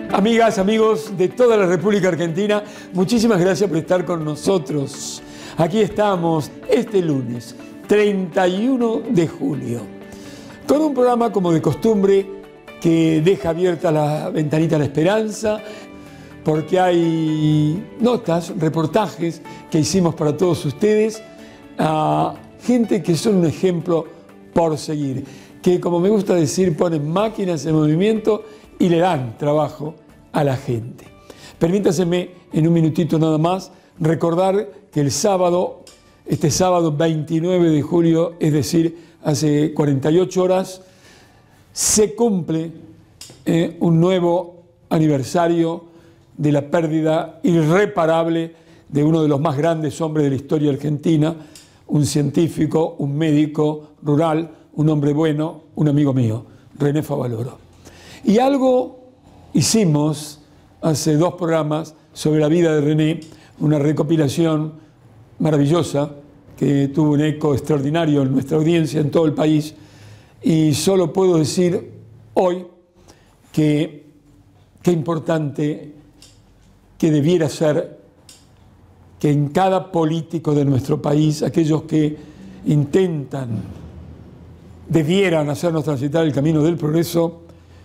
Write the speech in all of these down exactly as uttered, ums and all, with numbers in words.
Amigas, amigos de toda la República Argentina, muchísimas gracias por estar con nosotros. Aquí estamos este lunes, treinta y uno de julio, con un programa como de costumbre que deja abierta la ventanita a la esperanza, porque hay notas, reportajes que hicimos para todos ustedes a gente que son un ejemplo por seguir, que, como me gusta decir, ponen máquinas en movimiento y le dan trabajo a la gente. Permítaseme en un minutito nada más recordar que el sábado, este sábado veintinueve de julio, es decir, hace cuarenta y ocho horas, se cumple eh, un nuevo aniversario de la pérdida irreparable de uno de los más grandes hombres de la historia argentina, un científico, un médico rural, un hombre bueno, un amigo mío, René Favaloro. Y algo hicimos hace dos programas sobre la vida de René, una recopilación maravillosa que tuvo un eco extraordinario en nuestra audiencia, en todo el país, y solo puedo decir hoy que qué importante que debiera ser que en cada político de nuestro país, aquellos que intentan, debieran hacernos transitar el camino del progreso,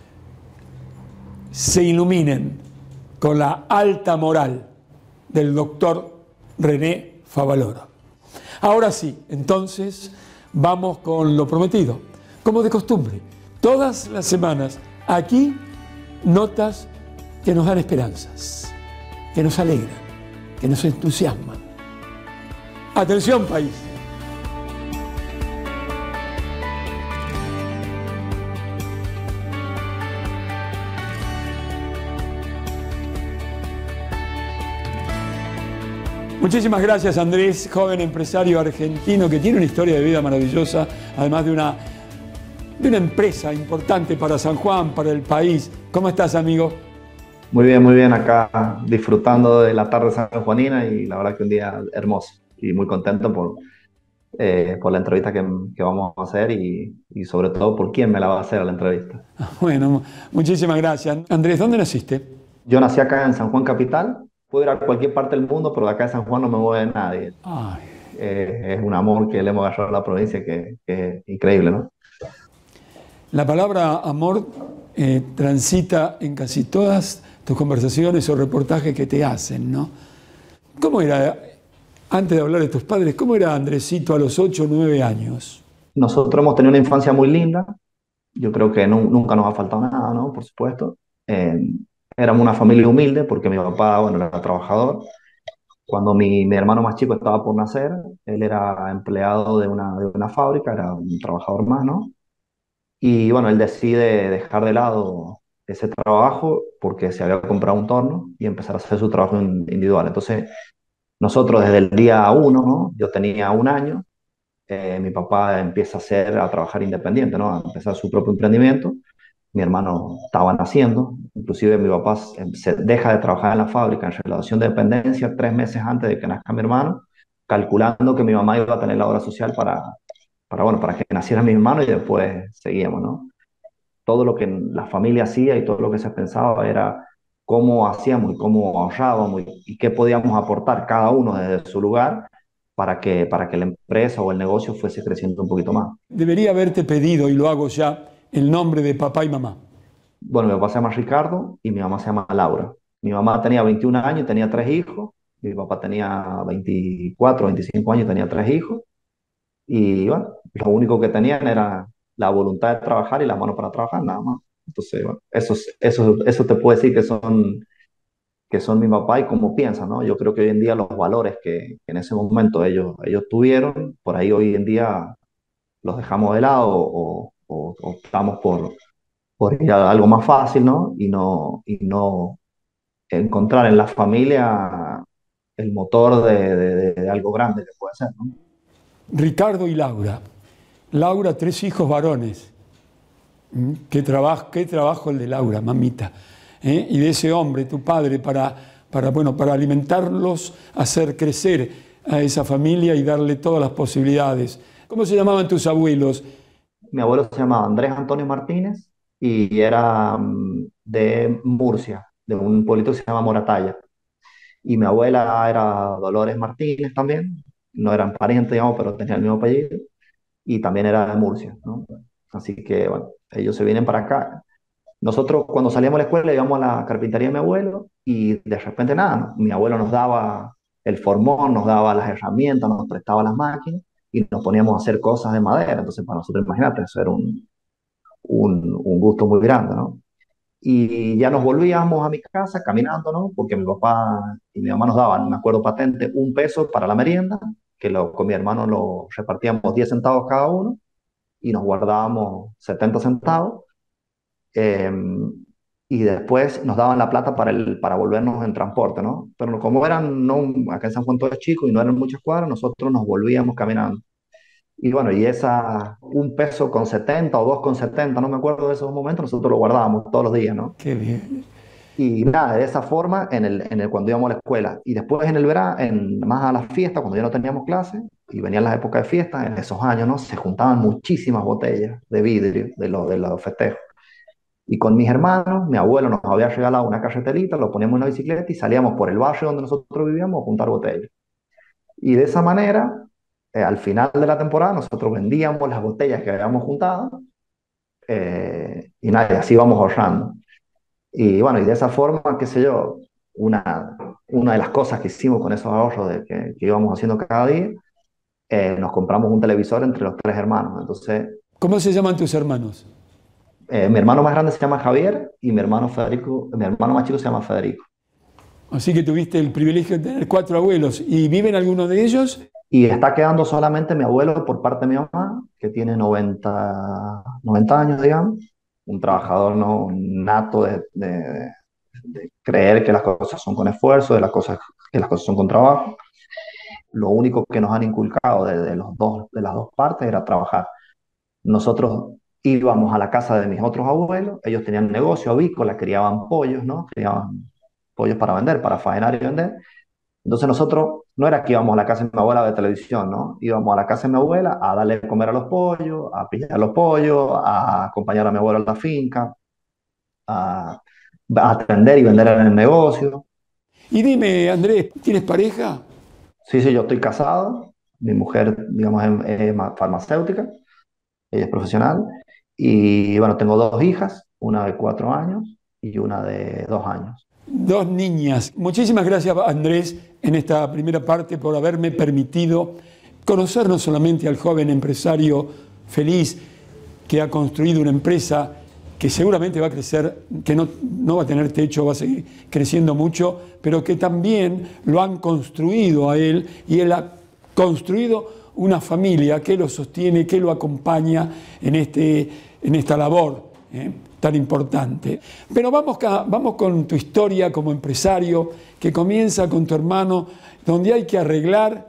se iluminen con la alta moral del doctor René Favaloro. Ahora sí, entonces vamos con lo prometido. Como de costumbre, todas las semanas aquí notas que nos dan esperanzas, que nos alegran, que nos entusiasman. Atención, país. Muchísimas gracias, Andrés, joven empresario argentino que tiene una historia de vida maravillosa, además de una, de una empresa importante para San Juan, para el país. ¿Cómo estás, amigo? Muy bien, muy bien, acá disfrutando de la tarde sanjuanina y la verdad que un día hermoso y muy contento por, eh, por la entrevista que, que vamos a hacer y, y sobre todo por quién me la va a hacer a la entrevista. Bueno, muchísimas gracias. Andrés, ¿dónde naciste? Yo nací acá en San Juan Capital. Puedo ir a cualquier parte del mundo, pero de acá de San Juan no me mueve nadie. Eh, es un amor que le hemos agarrado a la provincia que, que es increíble, ¿no? La palabra amor eh, transita en casi todas tus conversaciones o reportajes que te hacen, ¿no? ¿Cómo era, antes de hablar de tus padres, cómo era Andresito a los ocho o nueve años? Nosotros hemos tenido una infancia muy linda. Yo creo que no, nunca nos ha faltado nada, ¿no? Por supuesto. Eh, Éramos una familia humilde porque mi papá, bueno, era trabajador. Cuando mi, mi hermano más chico estaba por nacer, él era empleado de una, de una fábrica, era un trabajador más, ¿no? Y bueno, él decide dejar de lado ese trabajo porque se había comprado un torno y empezar a hacer su trabajo individual. Entonces, nosotros desde el día uno, ¿no? Yo tenía un año, eh, mi papá empieza a hacer, a trabajar independiente, ¿no? A empezar su propio emprendimiento. Mi hermano estaba naciendo, inclusive mi papá se deja de trabajar en la fábrica en relación de dependencia tres meses antes de que nazca mi hermano, calculando que mi mamá iba a tener la obra social para, para, bueno, para que naciera mi hermano y después seguíamos, ¿no? Todo lo que la familia hacía y todo lo que se pensaba era cómo hacíamos y cómo ahorrábamos y, y qué podíamos aportar cada uno desde su lugar para que, para que la empresa o el negocio fuese creciendo un poquito más. Debería haberte pedido, y lo hago ya, el nombre de papá y mamá. Bueno, mi papá se llama Ricardo y mi mamá se llama Laura. Mi mamá tenía veintiún años y tenía tres hijos. Mi papá tenía veinticuatro, veinticinco años y tenía tres hijos. Y bueno, lo único que tenían era la voluntad de trabajar y la mano para trabajar, nada más. Entonces, bueno, eso, eso, eso te puedo decir que son, que son mi papá y cómo piensan, ¿no? Yo creo que hoy en día los valores que, que en ese momento ellos, ellos tuvieron, por ahí hoy en día los dejamos de lado o, o, o optamos por por ir a algo más fácil, ¿no? Y no, y no encontrar en la familia el motor de, de, de algo grande que puede ser, ¿no? Ricardo y Laura. Laura, tres hijos varones. ¿Mm? ¿Qué trabajo, qué trabajo el de Laura, mamita? ¿Eh? Y de ese hombre, tu padre, para, para, bueno, para alimentarlos, hacer crecer a esa familia y darle todas las posibilidades. ¿Cómo se llamaban tus abuelos? Mi abuelo se llamaba Andrés Antonio Martínez y era um, de Murcia. de un pueblito que se llama Moratalla. Y mi abuela era Dolores Martínez también, no eran parientes, digamos, pero tenían el mismo apellido, y también era de Murcia, ¿no? Así que, bueno, ellos se vienen para acá. Nosotros cuando salíamos de la escuela íbamos a la carpintería de mi abuelo y de repente nada, ¿no? Mi abuelo nos daba el formón, nos daba las herramientas, nos prestaba las máquinas y nos poníamos a hacer cosas de madera. Entonces para nosotros, imagínate, eso era un, un, un gusto muy grande, ¿no? Y ya nos volvíamos a mi casa caminando, ¿no? Porque mi papá y mi mamá nos daban, me acuerdo patente, un peso para la merienda, que lo, con mi hermano lo repartíamos diez centavos cada uno y nos guardábamos setenta centavos. eh, y después nos daban la plata para, el, para volvernos en transporte, ¿no? Pero como eran, no, acá en San Juan todo es chico y no eran muchas cuadras, nosotros nos volvíamos caminando. Y bueno, y esa, un peso con setenta o dos con setenta, no me acuerdo de esos momentos, nosotros lo guardábamos todos los días, ¿no? Qué bien. Y nada, de esa forma, en el, en el, cuando íbamos a la escuela. Y después en el verano, en, más a las fiestas, cuando ya no teníamos clase, y venían las épocas de fiesta, en esos años, ¿no? Se juntaban muchísimas botellas de vidrio de, lo, de los festejos. Y con mis hermanos, mi abuelo nos había regalado una carreterita, lo poníamos en una bicicleta y salíamos por el barrio donde nosotros vivíamos a juntar botellas. Y de esa manera, eh, al final de la temporada, nosotros vendíamos las botellas que habíamos juntado eh, y nada, y así íbamos ahorrando. Y bueno, y de esa forma, qué sé yo, una, una de las cosas que hicimos con esos ahorros de que, que íbamos haciendo cada día, eh, nos compramos un televisor entre los tres hermanos. Entonces, ¿Cómo se llaman tus hermanos? eh, mi hermano más grande se llama Javier y mi hermano Federico, mi hermano más chico se llama Federico. Así que tuviste el privilegio de tener cuatro abuelos. ¿Y viven algunos de ellos? Y está quedando solamente mi abuelo por parte de mi mamá, que tiene noventa noventa años, digamos, un trabajador no nato de, de- de creer que las cosas son con esfuerzo, de las cosas, que las cosas son con trabajo. Lo único que nos han inculcado de, de los dos, de las dos partes era trabajar. Nosotros íbamos a la casa de mis otros abuelos, ellos tenían negocio avícola, criaban pollos, ¿no? Criaban pollos para vender, para faenar y vender. Entonces nosotros no era que íbamos a la casa de mi abuela de televisión, ¿no? Íbamos a la casa de mi abuela a darle de comer a los pollos, a pillar los pollos, a acompañar a mi abuela a la finca, a, a atender y vender en el negocio. Y dime, Andrés, ¿tienes pareja? Sí, sí, yo estoy casado, mi mujer, digamos, es, es ma- farmacéutica, ella es profesional, y bueno, tengo dos hijas, una de cuatro años y una de dos años. Dos niñas. Muchísimas gracias, Andrés, en esta primera parte por haberme permitido conocer no solamente al joven empresario feliz que ha construido una empresa que seguramente va a crecer, que no, no va a tener techo, va a seguir creciendo mucho, pero que también lo han construido a él y él ha construido una familia que lo sostiene, que lo acompaña en, este, en esta labor, ¿eh?, tan importante. Pero vamos, vamos con tu historia como empresario, que comienza con tu hermano, donde hay que arreglar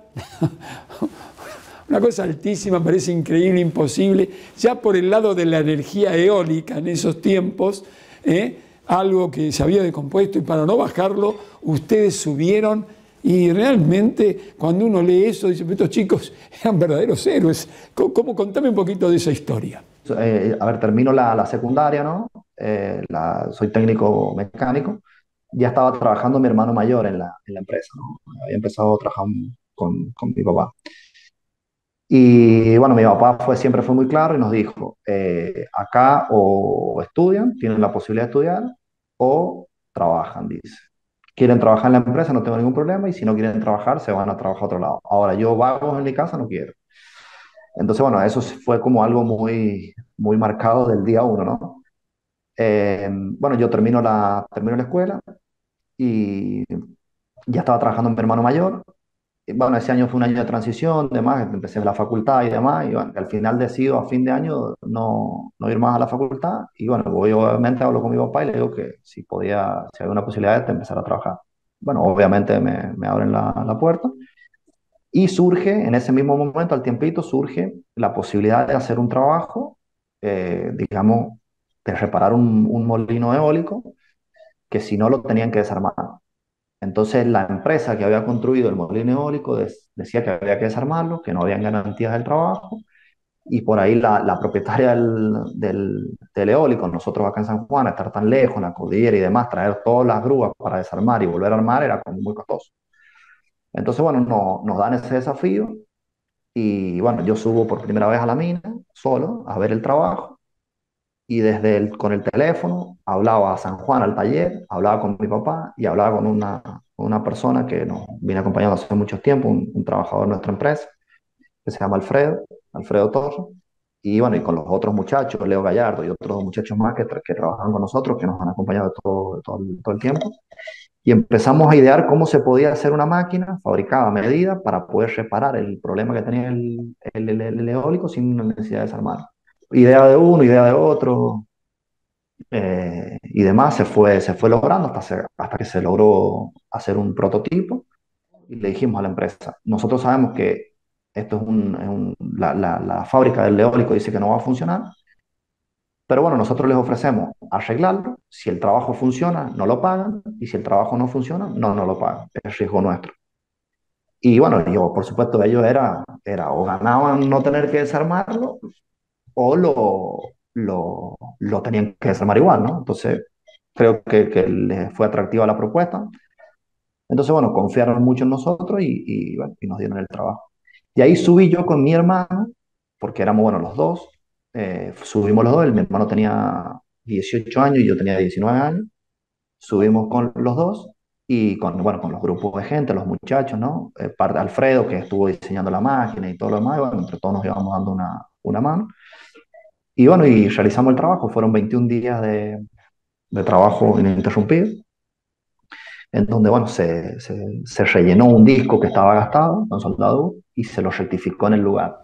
una cosa altísima, parece increíble, imposible, ya por el lado de la energía eólica en esos tiempos, ¿eh?, algo que se había descompuesto, y para no bajarlo, ustedes subieron. Y realmente, cuando uno lee eso, dice, estos chicos eran verdaderos héroes. ¿Cómo, cómo? Contame un poquito de esa historia. Eh, a ver, termino la, la secundaria, ¿no? Eh, la- soy técnico mecánico. Ya estaba trabajando mi hermano mayor en la, en la empresa, ¿no? Había empezado a trabajar con, con mi papá. Y bueno, mi papá fue, siempre fue muy claro y nos dijo, eh, acá o estudian, tienen la posibilidad de estudiar, o trabajan, dice. Quieren trabajar en la empresa, no tengo ningún problema, y si no quieren trabajar, se van a trabajar a otro lado. Ahora, yo vagos en mi casa no quiero. Entonces, bueno, eso fue como algo muy, muy marcado del día uno, ¿no? Eh, bueno, yo termino la, termino la escuela y ya estaba trabajando en mi hermano mayor. Y bueno, ese año fue un año de transición, demás, empecé la facultad y demás, y bueno, al final decido a fin de año no, no ir más a la facultad, y bueno, voy obviamente hablo con mi papá y le digo que si podía, si había una posibilidad de empezar a trabajar. Bueno, obviamente me, me abren la, la puerta, y surge, en ese mismo momento, al tiempito, surge la posibilidad de hacer un trabajo, eh, digamos, de reparar un, un molino eólico, que si no lo tenían que desarmar. Entonces la empresa que había construido el molino eólico des- decía que había que desarmarlo, que no habían garantías del trabajo, y por ahí la, la propietaria del, del, del eólico, nosotros acá en San Juan, estar tan lejos, en la cordillera y demás, traer todas las grúas para desarmar y volver a armar era como muy costoso. Entonces, bueno, no, nos dan ese desafío y bueno, yo subo por primera vez a la mina, solo, a ver el trabajo y desde el, con el teléfono hablaba a San Juan, al taller, hablaba con mi papá y hablaba con una, una persona que nos viene acompañando hace mucho tiempo, un, un trabajador de nuestra empresa, que se llama Alfredo, Alfredo Torres. Y bueno, y con los otros muchachos, Leo Gallardo y otros dos muchachos más que, tra- que trabajan con nosotros, que nos han acompañado todo, todo, el, todo el tiempo. Y empezamos a idear cómo se podía hacer una máquina fabricada a medida para poder reparar el problema que tenía el, el, el, el eólico sin necesidad de desarmar. Idea de uno, idea de otro, eh, y demás, se fue, se fue logrando hasta, se- hasta que se logró hacer un prototipo y le dijimos a la empresa, nosotros sabemos que esto es un, es un- la, la, la fábrica del eólico dice que no va a funcionar, pero bueno, nosotros les ofrecemos arreglarlo, si el trabajo funciona, no lo pagan, y si el trabajo no funciona, no, no lo pagan, es riesgo nuestro. Y bueno, yo, por supuesto, ellos era, era o ganaban no tener que desarmarlo, o lo, lo, lo tenían que desarmar igual, ¿no? Entonces, creo que, que les fue atractiva la propuesta. Entonces, bueno, confiaron mucho en nosotros y, y, bueno, y nos dieron el trabajo. Y ahí subí yo con mi hermano, porque éramos, bueno, los dos, eh, subimos los dos, mi hermano tenía dieciocho años y yo tenía diecinueve años, subimos con los dos y con, bueno, con los grupos de gente, los muchachos, ¿no? Eh, parte Alfredo, que estuvo diseñando la máquina y todo lo demás, y bueno, entre todos nos íbamos dando una, una mano. Y bueno, y realizamos el trabajo, fueron veintiún días de, de trabajo ininterrumpido en donde, bueno, se, se, se rellenó un disco que estaba gastado con soldadura y se lo rectificó en el lugar.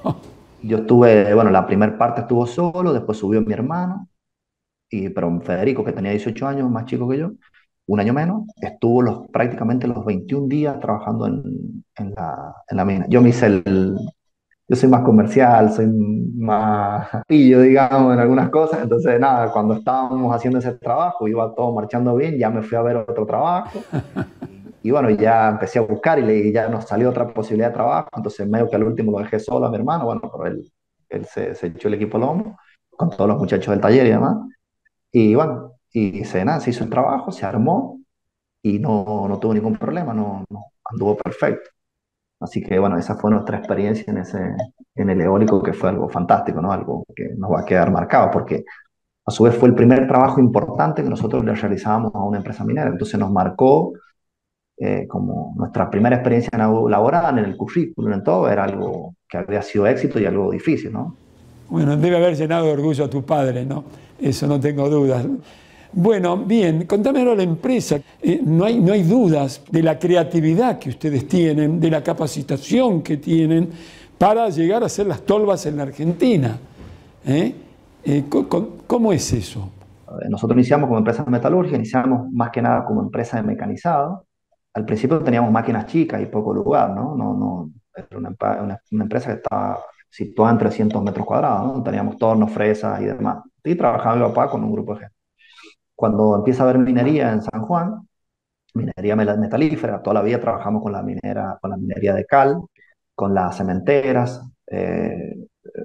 Yo estuve, bueno, la primera parte estuvo solo, después subió mi hermano, y, pero Federico, que tenía dieciocho años, más chico que yo, un año menos, estuvo los, prácticamente los veintiún días trabajando en, en la, en la mina. Yo me hice el, yo soy más comercial, soy más pillo, digamos, en algunas cosas. Entonces, nada, cuando estábamos haciendo ese trabajo, iba todo marchando bien, ya me fui a ver otro trabajo. Y bueno, ya empecé a buscar y, le, y ya nos salió otra posibilidad de trabajo. Entonces, medio que al último lo dejé solo a mi hermano. Bueno, pero él, él se, se echó el equipo al hombro con todos los muchachos del taller y demás. Y bueno, y se, nada, se hizo el trabajo, se armó y no, no tuvo ningún problema, no, no anduvo perfecto. Así que bueno, esa fue nuestra experiencia en ese, en el eólico, que fue algo fantástico, ¿no? Algo que nos va a quedar marcado, porque a su vez fue el primer trabajo importante que nosotros le realizábamos a una empresa minera. Entonces nos marcó eh, como nuestra primera experiencia laboral, en el currículum, en todo, era algo que había sido éxito y algo difícil, ¿no? Bueno, debe haber llenado de orgullo a tu padre, ¿no? Eso no tengo dudas. Bueno, bien, contame ahora la empresa. Eh, no hay, no hay dudas de la creatividad que ustedes tienen, de la capacitación que tienen para llegar a hacer las tolvas en la Argentina. ¿Eh? Eh, co- co- ¿Cómo es eso? Eh, Nosotros iniciamos como empresa metalúrgica, iniciamos más que nada como empresa de mecanizado. Al principio teníamos máquinas chicas y poco lugar, ¿no? No, no, era una, empa- una- una empresa que estaba situada en trescientos metros cuadrados, ¿no? Teníamos tornos, fresas y demás. Y trabajaba mi papá con un grupo de gente. Cuando empieza a haber minería en San Juan, minería mel- metalífera, toda la vida trabajamos con la minera, con la minería de cal, con las cementeras, eh,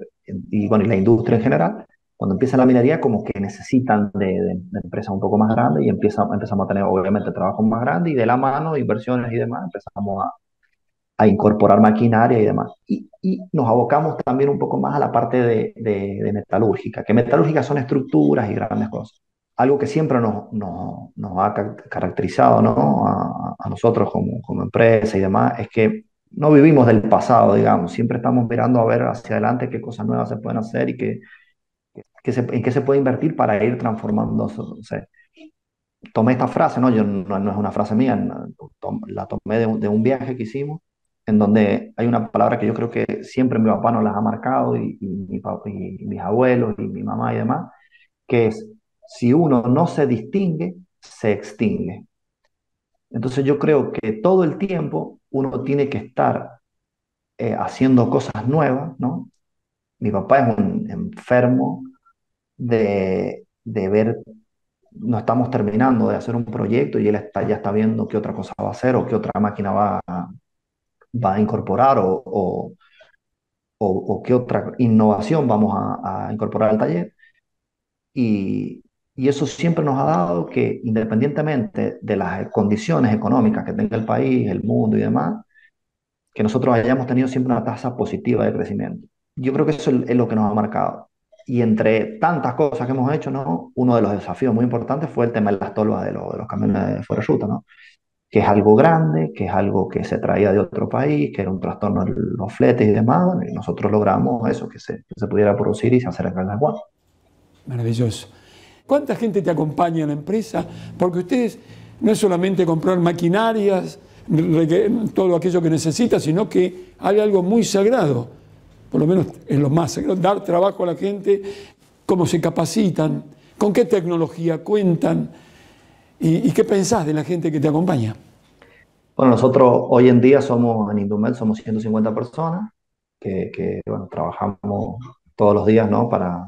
y bueno, y la industria en general. Cuando empieza la minería, como que necesitan de, de, de empresas un poco más grandes y empieza, empezamos a tener obviamente trabajos más grandes y de la mano, inversiones y demás, empezamos a, a incorporar maquinaria y demás. Y, y, nos abocamos también un poco más a la parte de, de, de metalúrgica, que metalúrgica son estructuras y grandes cosas. Algo que siempre nos, nos, nos ha caracterizado, ¿no? a, a, nosotros como, como empresa y demás, es que no vivimos del pasado, digamos, siempre estamos mirando a ver hacia adelante qué cosas nuevas se pueden hacer y qué, qué se, en qué se puede invertir para ir transformando. O sea, tomé esta frase, ¿no? Yo, no, no es una frase mía, no, tom, la tomé de un, de un viaje que hicimos, en donde hay una palabra que yo creo que siempre mi papá nos las ha marcado, y, y, mi, y, y mis abuelos y mi mamá y demás, que es: si uno no se distingue, se extingue. Entonces yo creo que todo el tiempo uno tiene que estar eh, haciendo cosas nuevas, ¿no? Mi papá es un enfermo de, de ver, no estamos terminando de hacer un proyecto y él está, ya está viendo qué otra cosa va a hacer o qué otra máquina va a, va a incorporar o, o, o, o qué otra innovación vamos a, a incorporar al taller. Y, y eso siempre nos ha dado que, independientemente de las condiciones económicas que tenga el país, el mundo y demás, que nosotros hayamos tenido siempre una tasa positiva de crecimiento. Yo creo que eso es lo que nos ha marcado. Y entre tantas cosas que hemos hecho, ¿no? Uno de los desafíos muy importantes fue el tema de las tolvas de, los, de los camiones de fuera de ruta, ¿no? Que es algo grande, que es algo que se traía de otro país, que era un trastorno en los fletes y demás, bueno, y nosotros logramos eso, que se, que se pudiera producir y se hacer acá en la Juan. Maravilloso. ¿Cuánta gente te acompaña en la empresa? Porque ustedes no es solamente comprar maquinarias, todo aquello que necesita, sino que hay algo muy sagrado, por lo menos es lo más sagrado, dar trabajo a la gente, cómo se capacitan, con qué tecnología cuentan y, y qué pensás de la gente que te acompaña. Bueno, nosotros hoy en día somos, en Indumel, somos ciento cincuenta personas que, que, bueno, trabajamos todos los días, ¿no? Para,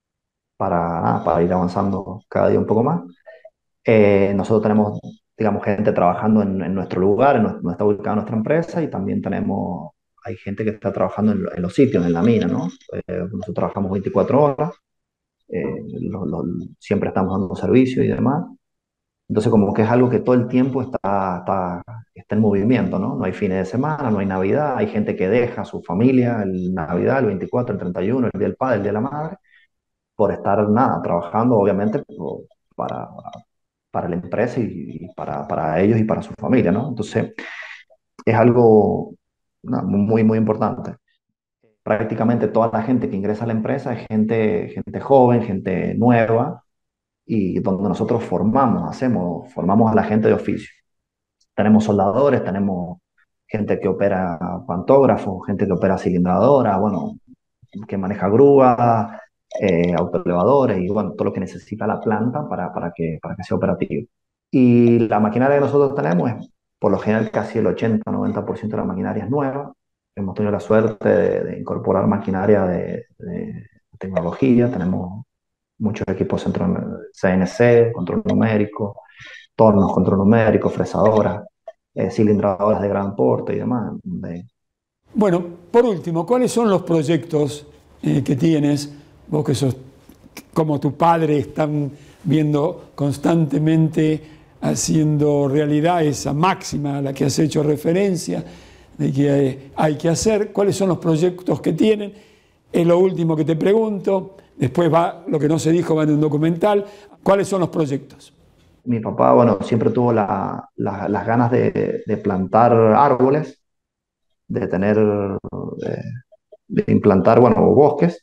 para, para ir avanzando cada día un poco más. Eh, nosotros tenemos, digamos, gente trabajando en, en nuestro lugar, en nuestro, donde está ubicada nuestra empresa, y también tenemos, hay gente que está trabajando en, en los sitios, en la mina, ¿no? Eh, nosotros trabajamos veinticuatro horas, eh, lo- lo- siempre estamos dando servicio y demás. Entonces, como que es algo que todo el tiempo está, está, está en movimiento, ¿no? No hay fines de semana, no hay Navidad, hay gente que deja a su familia el Navidad, el veinticuatro, el treinta y uno, el Día del Padre, el Día de la Madre, por estar, nada, trabajando, obviamente, por- para, para la empresa y, y para, para ellos y para su familia, ¿no? Entonces, es algo no, muy, muy importante. Prácticamente toda la gente que ingresa a la empresa es gente, gente joven, gente nueva, y donde nosotros formamos, hacemos, formamos a la gente de oficio. Tenemos soldadores, tenemos gente que opera pantógrafos, gente que opera cilindradora, bueno, que maneja grúas, eh, autoelevadores y bueno, todo lo que necesita la planta para, para que, para que sea operativo. Y la maquinaria que nosotros tenemos es, por lo general, casi el ochenta noventa por ciento de la maquinaria es nueva. Hemos tenido la suerte de, de incorporar maquinaria de, de tecnología. Tenemos muchos equipos centro, C N C, control numérico, tornos, control numérico, fresadoras, eh, cilindradoras de gran porte y demás. De... Bueno, por último, ¿cuáles son los proyectos eh, que tienes? Vos que sos como tu padre, están viendo constantemente haciendo realidad esa máxima a la que has hecho referencia, de que hay, hay que hacer. ¿Cuáles son los proyectos que tienen? Es lo último que te pregunto. Después va, lo que no se dijo va en un documental. ¿Cuáles son los proyectos? Mi papá, bueno, siempre tuvo la, la, las ganas de, de plantar árboles, de tener, de, de implantar, bueno, bosques.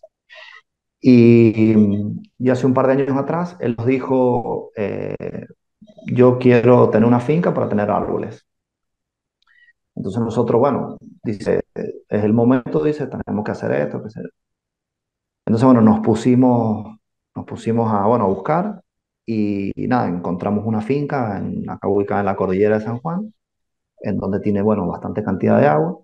Y, y hace un par de años atrás, él nos dijo, eh, yo quiero tener una finca para tener árboles. Entonces nosotros, bueno, dice, es el momento, dice, tenemos que hacer esto, que hacer. Entonces, bueno, nos pusimos, nos pusimos a, bueno, a buscar y, y nada, encontramos una finca en, acá ubicada en la cordillera de San Juan, en donde tiene, bueno, bastante cantidad de agua.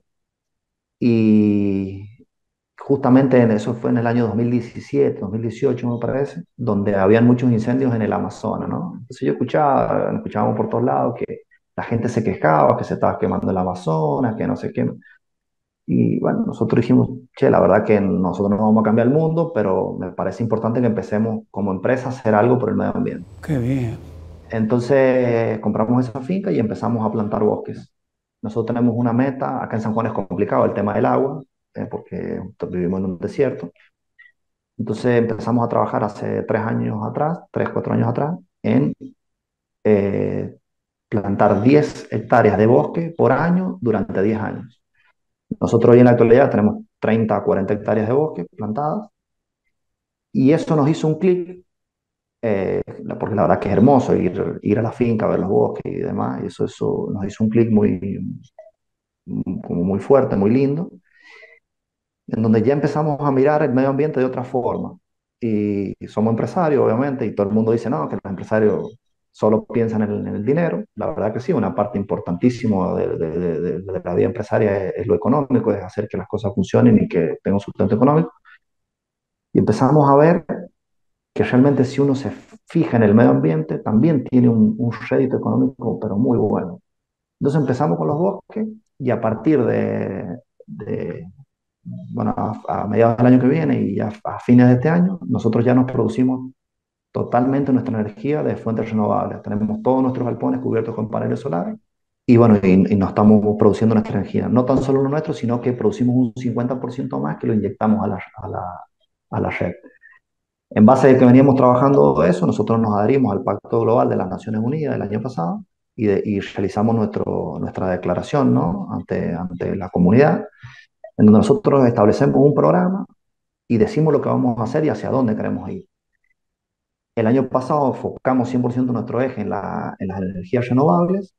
Y justamente en eso fue en el año dos mil diecisiete, dos mil dieciocho me parece, donde habían muchos incendios en el Amazonas, ¿no? Entonces yo escuchaba, escuchábamos por todos lados que la gente se quejaba, que se estaba quemando el Amazonas, que no sé qué. Y bueno, nosotros dijimos, che, la verdad que nosotros no vamos a cambiar el mundo, pero me parece importante que empecemos como empresa a hacer algo por el medio ambiente. Qué bien. Entonces compramos esa finca y empezamos a plantar bosques. Nosotros tenemos una meta, acá en San Juan es complicado el tema del agua, eh, porque vivimos en un desierto. Entonces empezamos a trabajar hace tres años atrás, tres, cuatro años atrás, en eh, plantar diez hectáreas de bosque por año durante diez años. Nosotros hoy en la actualidad tenemos treinta a cuarenta hectáreas de bosque plantadas y eso nos hizo un clic, eh, porque la verdad que es hermoso ir, ir a la finca, ver los bosques y demás, y eso, eso nos hizo un clic muy, como muy fuerte, muy lindo, en donde ya empezamos a mirar el medio ambiente de otra forma. Y somos empresarios, obviamente, y todo el mundo dice, no, que los empresarios solo piensan en el, en el dinero. La verdad que sí, una parte importantísima de, de, de, de, de la vida empresaria es, es lo económico, es hacer que las cosas funcionen y que tengan un sustento económico. Y empezamos a ver que realmente si uno se fija en el medio ambiente, también tiene un, un rédito económico, pero muy bueno. Entonces empezamos con los bosques y a partir de, de bueno, a, a mediados del año que viene y a, a fines de este año, nosotros ya nos producimos totalmente nuestra energía de fuentes renovables. Tenemos todos nuestros galpones cubiertos con paneles solares y bueno, y, y nos estamos produciendo nuestra energía. No tan solo lo nuestro, sino que producimos un cincuenta por ciento más que lo inyectamos a la, a la, a la red. En base a que veníamos trabajando eso, nosotros nos adherimos al Pacto Global de las Naciones Unidas del año pasado y, de, y realizamos nuestro, nuestra declaración, ¿no? ante, ante la comunidad, en donde nosotros establecemos un programa y decimos lo que vamos a hacer y hacia dónde queremos ir. El año pasado enfocamos cien por ciento nuestro eje en, la, en las energías renovables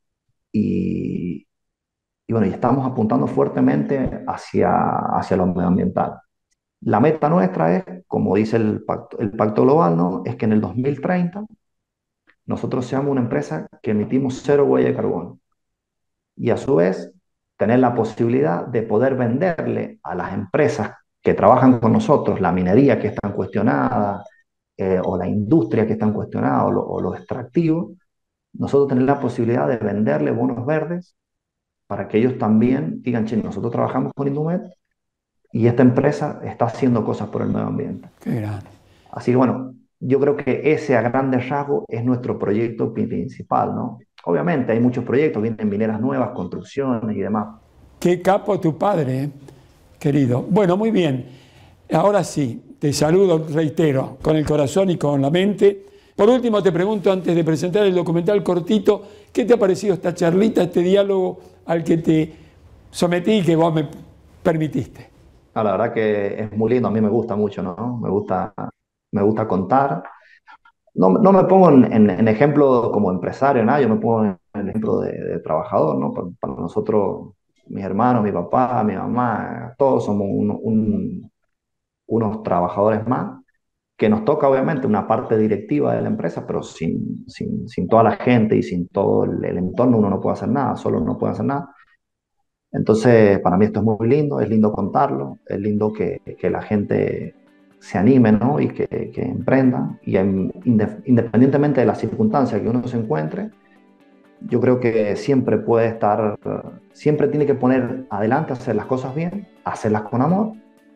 y, y bueno, y estamos apuntando fuertemente hacia, hacia lo medioambiental. La meta nuestra es, como dice el pacto, el pacto global, ¿no? Es que en el dos mil treinta nosotros seamos una empresa que emitimos cero huella de carbono y a su vez tener la posibilidad de poder venderle a las empresas que trabajan con nosotros, la minería que está cuestionada, eh, o la industria que está cuestionada, o lo, o lo extractivo, nosotros tener la posibilidad de venderle bonos verdes para que ellos también digan, che, nosotros trabajamos con Indumet y esta empresa está haciendo cosas por el medio ambiente. Qué grande. Así que bueno, yo creo que ese a grandes rasgos es nuestro proyecto principal, ¿no? Obviamente hay muchos proyectos, vienen mineras nuevas, construcciones y demás. Qué capo tu padre, ¿eh? Querido. Bueno, muy bien. Ahora sí, te saludo, reitero, con el corazón y con la mente. Por último, te pregunto, antes de presentar el documental cortito, ¿qué te ha parecido esta charlita, este diálogo al que te sometí y que vos me permitiste? Ah, la verdad que es muy lindo, a mí me gusta mucho, ¿no? Me gusta, me gusta contar. No, no me pongo en, en, en ejemplo como empresario, nada, yo me pongo en el ejemplo de, de trabajador, ¿no? Para, para nosotros, mis hermanos, mi papá, mi mamá, todos somos un, un, unos trabajadores más, que nos toca obviamente una parte directiva de la empresa, pero sin, sin, sin toda la gente y sin todo el, el entorno uno no puede hacer nada, solo no puede hacer nada. Entonces, para mí esto es muy lindo, es lindo contarlo, es lindo que, que la gente se anime, ¿no? Y que, que emprenda, y independientemente de las circunstancias que uno se encuentre, yo creo que siempre puede estar, siempre tiene que poner adelante, hacer las cosas bien, hacerlas con amor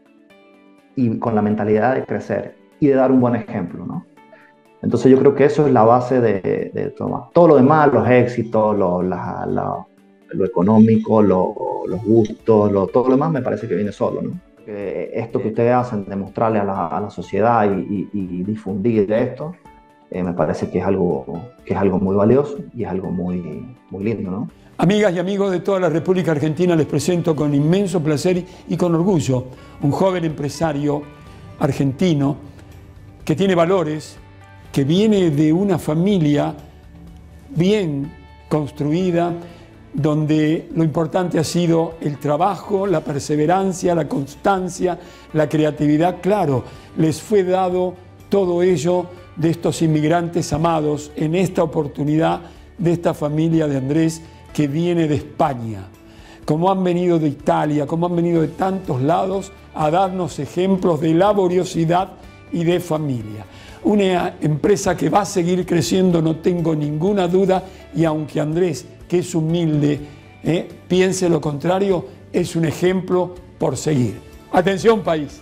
y con la mentalidad de crecer y de dar un buen ejemplo, ¿no? Entonces yo creo que eso es la base de, de todo. Todo lo demás, los éxitos, lo, la, la, lo económico, lo, los gustos, lo, todo lo demás me parece que viene solo, ¿no? Que esto que ustedes hacen de mostrarle a la, a la sociedad y, y, y difundir esto, eh, me parece que es, algo, que es algo muy valioso y es algo muy, muy lindo, ¿no? Amigas y amigos de toda la República Argentina, les presento con inmenso placer y con orgullo un joven empresario argentino que tiene valores, que viene de una familia bien construida, donde lo importante ha sido el trabajo, la perseverancia, la constancia, la creatividad. Claro, les fue dado todo ello de estos inmigrantes amados en esta oportunidad de esta familia de Andrés que viene de España, como han venido de Italia, como han venido de tantos lados a darnos ejemplos de laboriosidad y de familia. Una empresa que va a seguir creciendo, no tengo ninguna duda, y aunque Andrés, que es humilde, eh, piense lo contrario, es un ejemplo por seguir. Atención, país.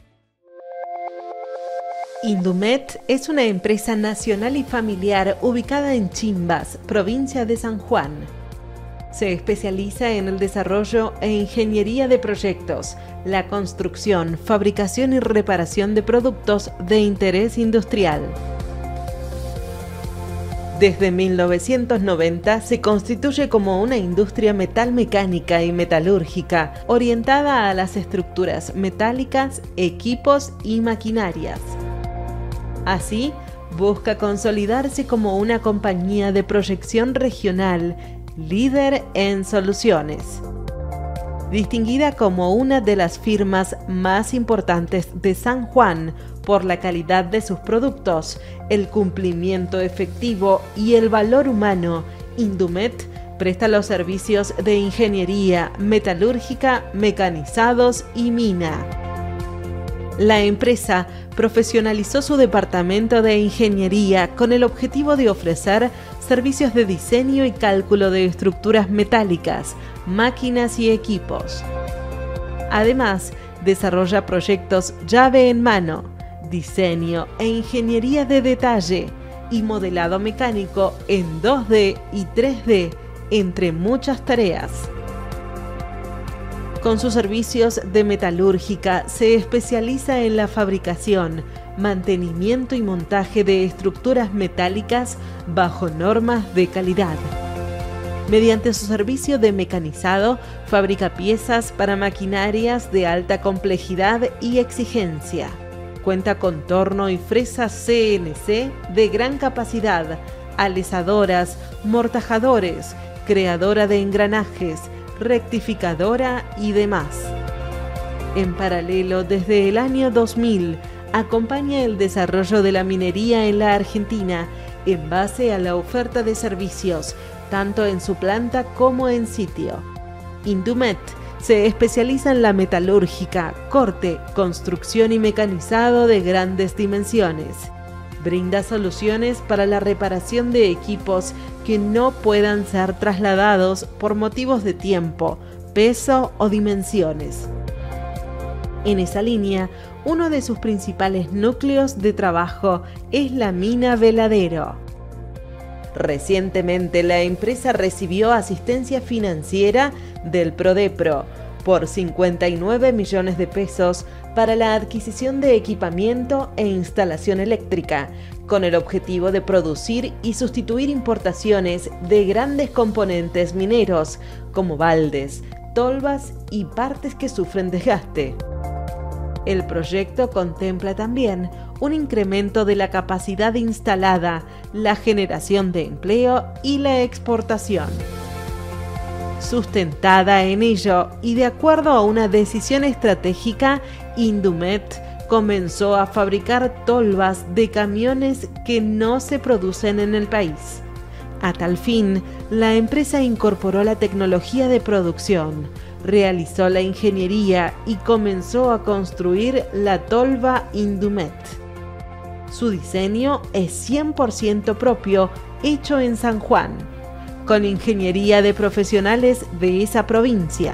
Indumet es una empresa nacional y familiar ubicada en Chimbas, provincia de San Juan. Se especializa en el desarrollo e ingeniería de proyectos, la construcción, fabricación y reparación de productos de interés industrial. Desde mil novecientos noventa se constituye como una industria metalmecánica y metalúrgica orientada a las estructuras metálicas, equipos y maquinarias. Así, busca consolidarse como una compañía de proyección regional, líder en soluciones. Distinguida como una de las firmas más importantes de San Juan por la calidad de sus productos, el cumplimiento efectivo y el valor humano, Indumet presta los servicios de ingeniería metalúrgica, mecanizados y mina. La empresa profesionalizó su departamento de ingeniería con el objetivo de ofrecer servicios de diseño y cálculo de estructuras metálicas, máquinas y equipos. Además, Desarrolla proyectos llave en mano, diseño e ingeniería de detalle y modelado mecánico en dos D y tres D, entre muchas tareas. Con sus servicios de metalúrgica se especializa en la fabricación, mantenimiento y montaje de estructuras metálicas bajo normas de calidad. Mediante su servicio de mecanizado, fabrica piezas para maquinarias de alta complejidad y exigencia. Cuenta con torno y fresa C N C de gran capacidad, alisadoras, mortajadores, creadora de engranajes, rectificadora y demás. En paralelo, desde el año dos mil, acompaña el desarrollo de la minería en la Argentina en base a la oferta de servicios, tanto en su planta como en sitio. Indumet se especializa en la metalúrgica, corte, construcción y mecanizado de grandes dimensiones. Brinda soluciones para la reparación de equipos que no puedan ser trasladados por motivos de tiempo, peso o dimensiones. En esa línea, uno de sus principales núcleos de trabajo es la mina Veladero. Recientemente, la empresa recibió asistencia financiera del Prodepro por cincuenta y nueve millones de pesos para la adquisición de equipamiento e instalación eléctrica, con el objetivo de producir y sustituir importaciones de grandes componentes mineros, como baldes, tolvas y partes que sufren desgaste. El proyecto contempla también un incremento de la capacidad instalada, la generación de empleo y la exportación. Sustentada en ello y de acuerdo a una decisión estratégica, Indumet comenzó a fabricar tolvas de camiones que no se producen en el país. A tal fin, la empresa incorporó la tecnología de producción, realizó la ingeniería y comenzó a construir la tolva Indumet. Su diseño es cien por ciento propio, hecho en San Juan, con ingeniería de profesionales de esa provincia.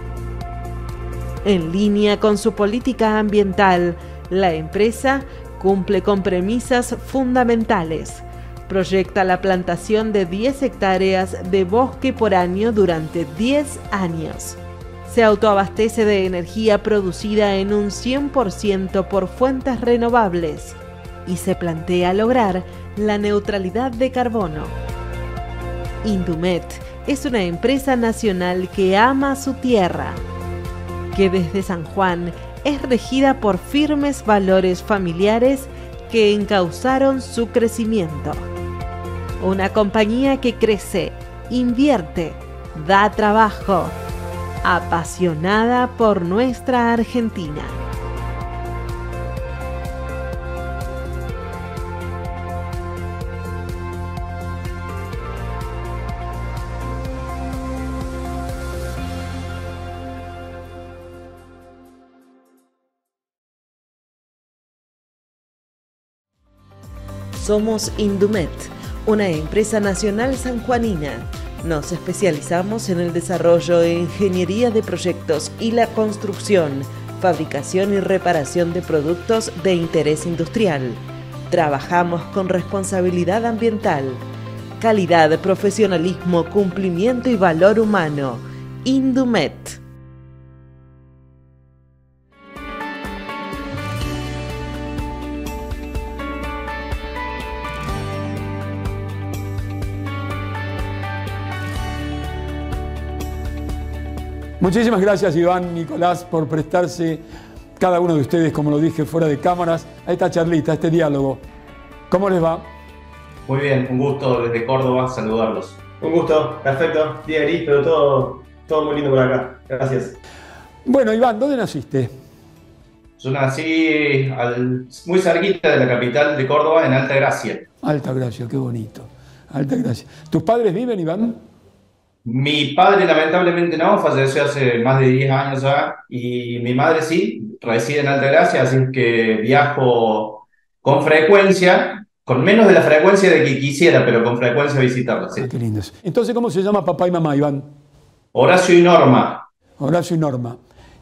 En línea con su política ambiental, la empresa cumple con premisas fundamentales. Proyecta la plantación de diez hectáreas de bosque por año durante diez años. Se autoabastece de energía producida en un cien por ciento por fuentes renovables y se plantea lograr la neutralidad de carbono. Indumet es una empresa nacional que ama su tierra, que desde San Juan es regida por firmes valores familiares que encauzaron su crecimiento. Una compañía que crece, invierte, da trabajo, apasionada por nuestra Argentina. Somos Indumet, una empresa nacional sanjuanina. Nos especializamos en el desarrollo e ingeniería de proyectos y la construcción, fabricación y reparación de productos de interés industrial. Trabajamos con responsabilidad ambiental, calidad, profesionalismo, cumplimiento y valor humano. Indumet. Muchísimas gracias, Iván, Nicolás, por prestarse, cada uno de ustedes, como lo dije, fuera de cámaras, a esta charlita, a este diálogo. ¿Cómo les va? Muy bien, un gusto desde Córdoba saludarlos. Un gusto, perfecto, día gris, pero todo, todo muy lindo por acá. Gracias. Bueno, Iván, ¿dónde naciste? Yo nací al, muy cerquita de la capital de Córdoba, en Alta Gracia. Alta Gracia, qué bonito. Alta Gracia. ¿Tus padres viven, Iván? Mi padre lamentablemente no, falleció hace más de diez años ya, y mi madre sí, reside en Alta Gracia, así que viajo con frecuencia, con menos de la frecuencia de que quisiera, pero con frecuencia a visitarla. Sí. Ah, qué lindos. Entonces, ¿cómo se llama papá y mamá, Iván? Horacio y Norma. Horacio y Norma.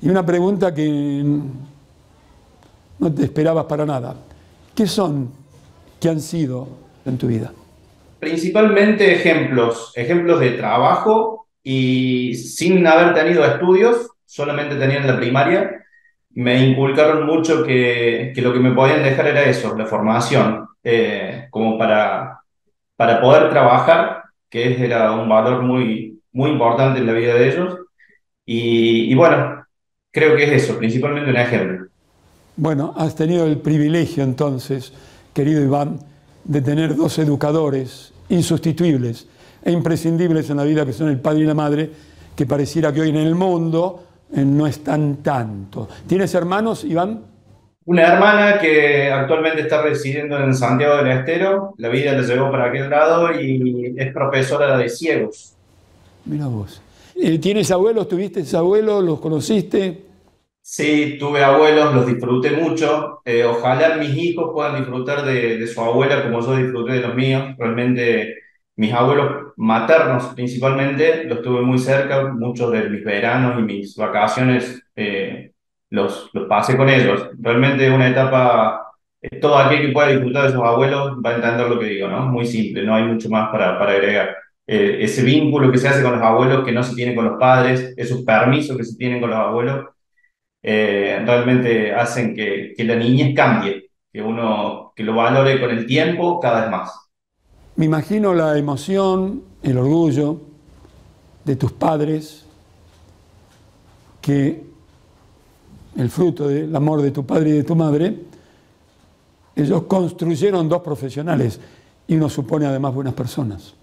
Y una pregunta que no te esperabas para nada. ¿Qué son, qué han sido en tu vida? Principalmente ejemplos, ejemplos de trabajo y sin haber tenido estudios, solamente tenían la primaria, me inculcaron mucho que, que lo que me podían dejar era eso, la formación, eh, como para, para poder trabajar, que era un valor muy, muy importante en la vida de ellos. Y, y bueno, creo que es eso, principalmente un ejemplo. Bueno, has tenido el privilegio entonces, querido Iván, de tener dos educadores insustituibles e imprescindibles en la vida, que son el padre y la madre, que pareciera que hoy en el mundo eh, no están tanto. ¿Tienes hermanos, Iván? Una hermana que actualmente está residiendo en Santiago del Estero, la vida la llevó para aquel lado y es profesora de ciegos. Mira vos. Eh, ¿Tienes abuelos? ¿Tuviste abuelos? ¿Los conociste? Sí, tuve abuelos, los disfruté mucho. Eh, ojalá mis hijos puedan disfrutar de, de su abuela como yo disfruté de los míos. Realmente mis abuelos maternos principalmente los tuve muy cerca. Muchos de mis veranos y mis vacaciones eh, los, los pasé con ellos. Realmente una etapa, eh, todo aquel que pueda disfrutar de sus abuelos va a entender lo que digo, ¿no? Muy simple, no hay mucho más para, para agregar. Eh, ese vínculo que se hace con los abuelos que no se tiene con los padres, esos permisos que se tienen con los abuelos eh, realmente hacen que, que la niñez cambie, que uno que lo valore con el tiempo cada vez más. Me imagino la emoción, el orgullo de tus padres, que el fruto del amor de tu padre y de tu madre, ellos construyeron dos profesionales y uno supone además buenas personas.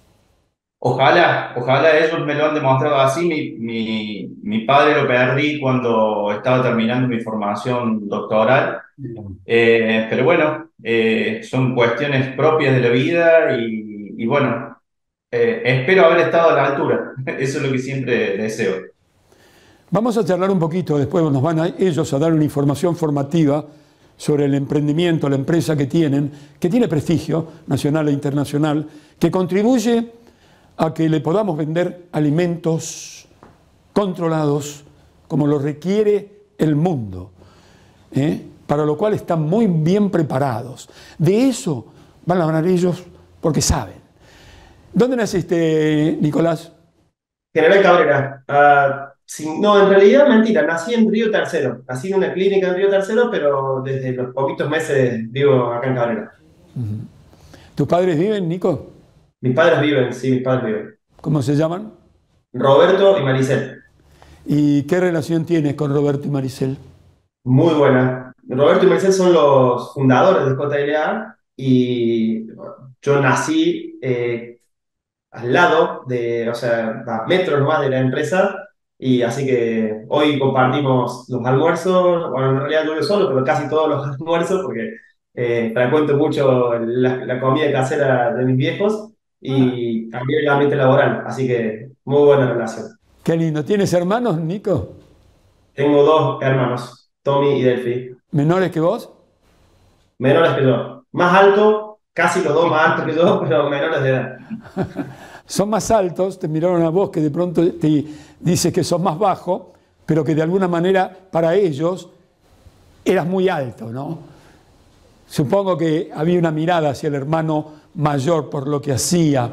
Ojalá, ojalá ellos me lo han demostrado así. Mi, mi, mi padre lo perdí cuando estaba terminando mi formación doctoral, eh, pero bueno, eh, son cuestiones propias de la vida y, y bueno, eh, espero haber estado a la altura. Eso es lo que siempre deseo. Vamos a charlar un poquito, después nos van a, ellos a dar una información formativa sobre el emprendimiento, la empresa que tienen, que tiene prestigio nacional e internacional, que contribuye a que le podamos vender alimentos controlados como lo requiere el mundo, ¿eh? Para lo cual están muy bien preparados. De eso van a hablar ellos porque saben. ¿Dónde naciste, Nicolás? General Cabrera. Uh, sin, no, en realidad, mentira. Nací en Río Tercero. Nací en una clínica en Río Tercero, pero desde los poquitos meses vivo acá en Cabrera. Uh-huh. ¿Tus padres viven, Nico? Mis padres viven, sí, mis padres viven. ¿Cómo se llaman? Roberto y Maricel. ¿Y qué relación tienes con Roberto y Maricel? Muy buena. Roberto y Maricel son los fundadores de J L A y yo nací eh, al lado de, o sea, a metros nomás de la empresa, y así que hoy compartimos los almuerzos. Bueno, en realidad yo vivo solo, pero casi todos los almuerzos, porque eh, frecuento mucho la, la comida casera de mis viejos y también el ambiente laboral, así que muy buena relación. Qué lindo. ¿Tienes hermanos, Nico? Tengo dos hermanos, Tommy y Delphi. ¿Menores que vos? Menores que yo. Más alto, casi los dos más altos que yo, pero menores de edad. Son más altos, te miraron a vos que de pronto te dices que sos más bajo, pero que de alguna manera para ellos eras muy alto, ¿no? Supongo que había una mirada hacia el hermano mayor por lo que hacía.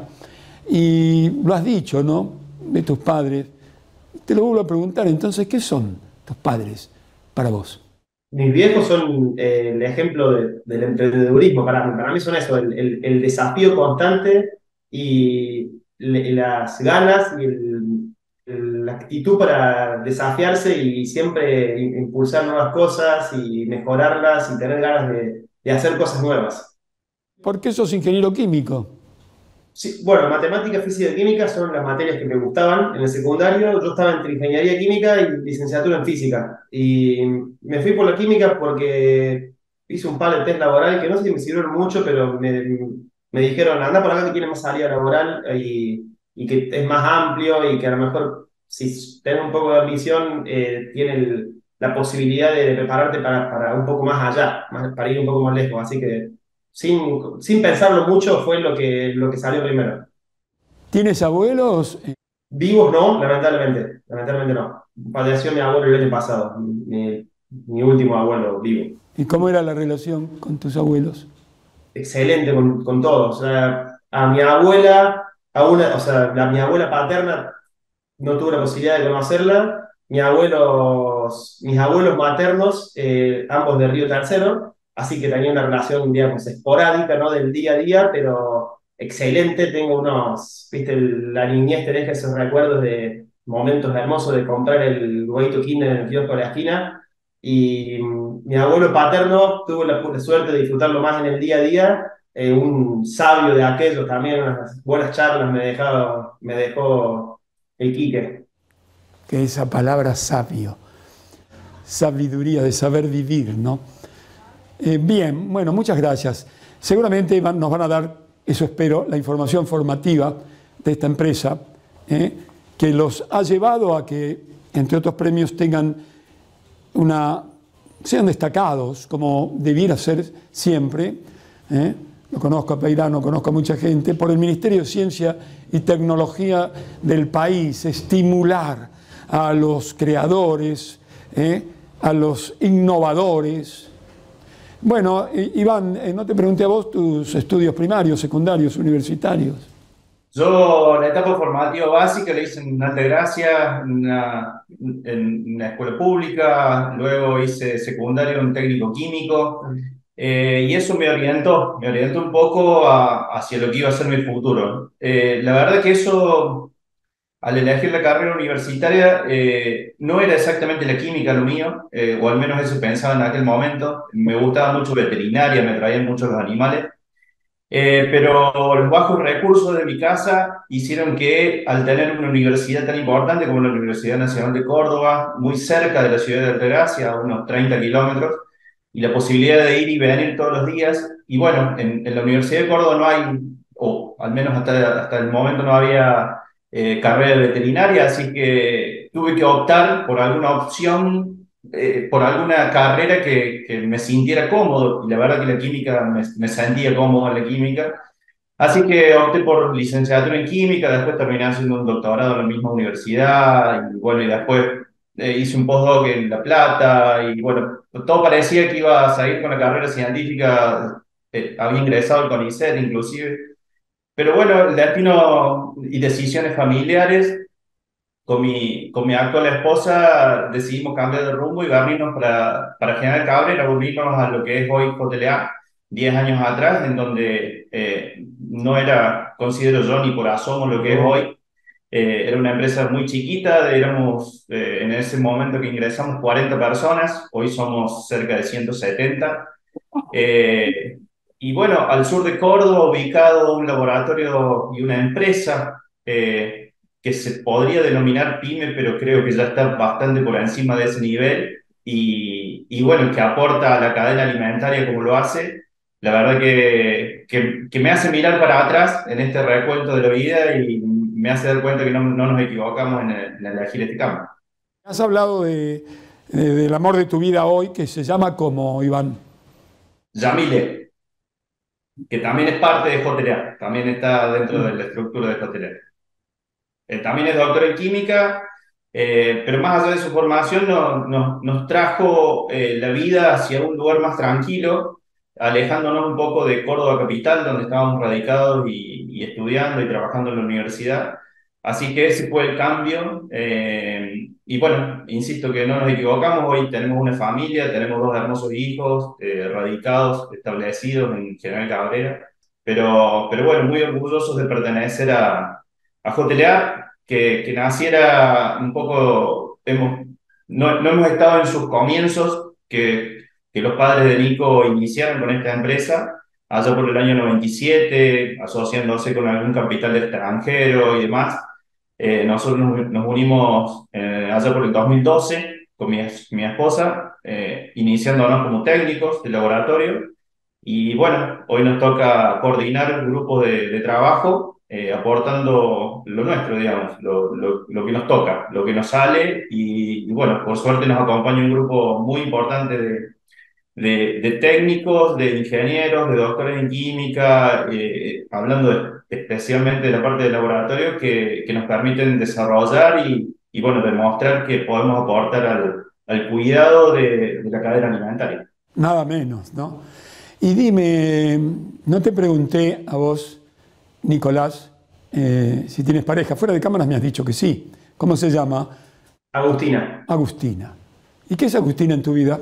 Y lo has dicho, ¿no? De tus padres. Te lo vuelvo a preguntar, entonces, ¿qué son tus padres para vos? Mis viejos son eh, el ejemplo de, del emprendedurismo para mí. Para mí son eso, el, el, el desafío constante y le, las ganas y el, el, la actitud para desafiarse y siempre impulsar nuevas cosas y mejorarlas y tener ganas de, de hacer cosas nuevas. ¿Por qué sos ingeniero químico? Sí, bueno, matemática, física y química son las materias que me gustaban en el secundario. Yo estaba entre ingeniería química y licenciatura en física. Y me fui por la química porque hice un par de test laboral que no sé si me sirvieron mucho, pero me, me dijeron, anda por acá que tiene más salida laboral y, y que es más amplio y que a lo mejor si tenés un poco de ambición eh, tiene el, la posibilidad de prepararte para, para un poco más allá, más, para ir un poco más lejos. Así que Sin, sin pensarlo mucho fue lo que, lo que salió primero. ¿Tienes abuelos? Vivos no, lamentablemente. Lamentablemente no. falleció mi abuelo el año pasado, mi, mi último abuelo vivo. ¿Y cómo era la relación con tus abuelos? Excelente con, con todo. O sea, a mi abuela, a una, o sea, la, mi abuela paterna no tuve la posibilidad de conocerla. Mis abuelos, mis abuelos maternos, eh, ambos de Río Tercero, así que tenía una relación, digamos, esporádica, ¿no? Del día a día, pero excelente. Tengo unos, viste, el- la niñez tenés esos recuerdos de momentos hermosos de comprar el huevito Kinder en el kiosco de la esquina. Y mm, mi abuelo paterno tuvo la, la suerte de disfrutarlo más en el día a día. Eh, un sabio de aquellos también, unas buenas charlas me dejó, me dejó el Quique. Que esa palabra sabio, sabiduría de saber vivir, ¿no? Eh, bien, bueno, muchas gracias. Seguramente van- nos van a dar, eso espero, la información formativa de esta empresa, ¿eh? que los ha llevado a que, entre otros premios, tengan una, sean destacados, como debiera ser siempre. ¿eh? Lo conozco a Peirano, conozco a mucha gente, por el Ministerio de Ciencia y Tecnología del país, estimular a los creadores, ¿eh? a los innovadores. Bueno, Iván, eh, no te pregunté a vos tus estudios primarios, secundarios, universitarios. Yo la etapa formativa básica la hice en Altagracia, en una, en una escuela pública, luego hice secundario en técnico químico, eh, y eso me orientó, me orientó un poco a- hacia lo que iba a ser mi futuro. Eh, la verdad que eso, al elegir la carrera universitaria, eh, no era exactamente la química lo mío, eh, o al menos eso pensaba en aquel momento. Me gustaba mucho veterinaria, me traían mucho los animales. Eh, pero los bajos recursos de mi casa hicieron que, al tener una universidad tan importante como la Universidad Nacional de Córdoba, muy cerca de la ciudad de Altagracia, a unos treinta kilómetros, y la posibilidad de ir y venir todos los días, y bueno, en, en la Universidad de Córdoba no hay, o al menos hasta, hasta el momento no había eh, carrera de veterinaria, así que tuve que optar por alguna opción, eh, por alguna carrera que, que me sintiera cómodo, y la verdad que la química, me, me sentía cómodo en la química, así que opté por licenciatura en química, después terminé haciendo un doctorado en la misma universidad, y bueno, y después eh, hice un postdoc en La Plata, y bueno, todo parecía que iba a seguir con la carrera científica, eh, había ingresado al CONICET inclusive, pero bueno, el destino y decisiones familiares con mi, con mi actual esposa decidimos cambiar de rumbo y venirnos para, para General Cabrera, volvernos a lo que es hoy J L A, diez años atrás, en donde eh, no era, considero yo, ni por asomo lo que es hoy. Eh, era una empresa muy chiquita, éramos eh, en ese momento que ingresamos cuarenta personas, hoy somos cerca de ciento setenta. Eh, y bueno, al sur de Córdoba, ubicado un laboratorio y una empresa eh, que se podría denominar pyme, pero creo que ya está bastante por encima de ese nivel. Y, y bueno, que aporta a la cadena alimentaria como lo hace, la verdad que, que, que me hace mirar para atrás en este recuento de la vida y me hace dar cuenta que no, no nos equivocamos en, el- en elegir este campo. Has hablado de, de- del amor de tu vida hoy, que se llama como Iván. Yamile, que también es parte de J L A, también está dentro de la estructura de J L A. Eh, también es doctor en química, eh, pero más allá de su formación no- no- nos trajo eh, la vida hacia un lugar más tranquilo, alejándonos un poco de Córdoba capital, donde estábamos radicados y, y estudiando y trabajando en la universidad. Así que ese fue el cambio. Eh, y bueno, insisto que no nos equivocamos, hoy tenemos una familia, tenemos dos hermosos hijos, eh, radicados, establecidos en General Cabrera, pero, pero bueno, muy orgullosos de pertenecer a a J L A, que, que naciera un poco, hemos, no, no hemos estado en sus comienzos, que, que los padres de Nico iniciaron con esta empresa, allá por el año noventa y siete, asociándose con algún capital extranjero y demás. Eh, nosotros nos, nos unimos eh, allá por el dos mil doce con mi, mi esposa, eh, iniciándonos como técnicos de laboratorio. Y bueno, hoy nos toca coordinar grupos de, de trabajo, eh, aportando lo nuestro, digamos, lo, lo, lo que nos toca, lo que nos sale. Y, y bueno, por suerte nos acompaña un grupo muy importante de, de, de técnicos, de ingenieros, de doctores en química, eh, hablando de- especialmente de la parte de laboratorio, que, que nos permiten desarrollar y, y bueno, demostrar que podemos aportar al, al cuidado de, de la cadena alimentaria. Nada menos, ¿no? Y dime, no te pregunté a vos, Nicolás, eh, si tienes pareja. Fuera de cámaras me has dicho que sí. ¿Cómo se llama? Agustina. Agustina. ¿Y qué es Agustina en tu vida?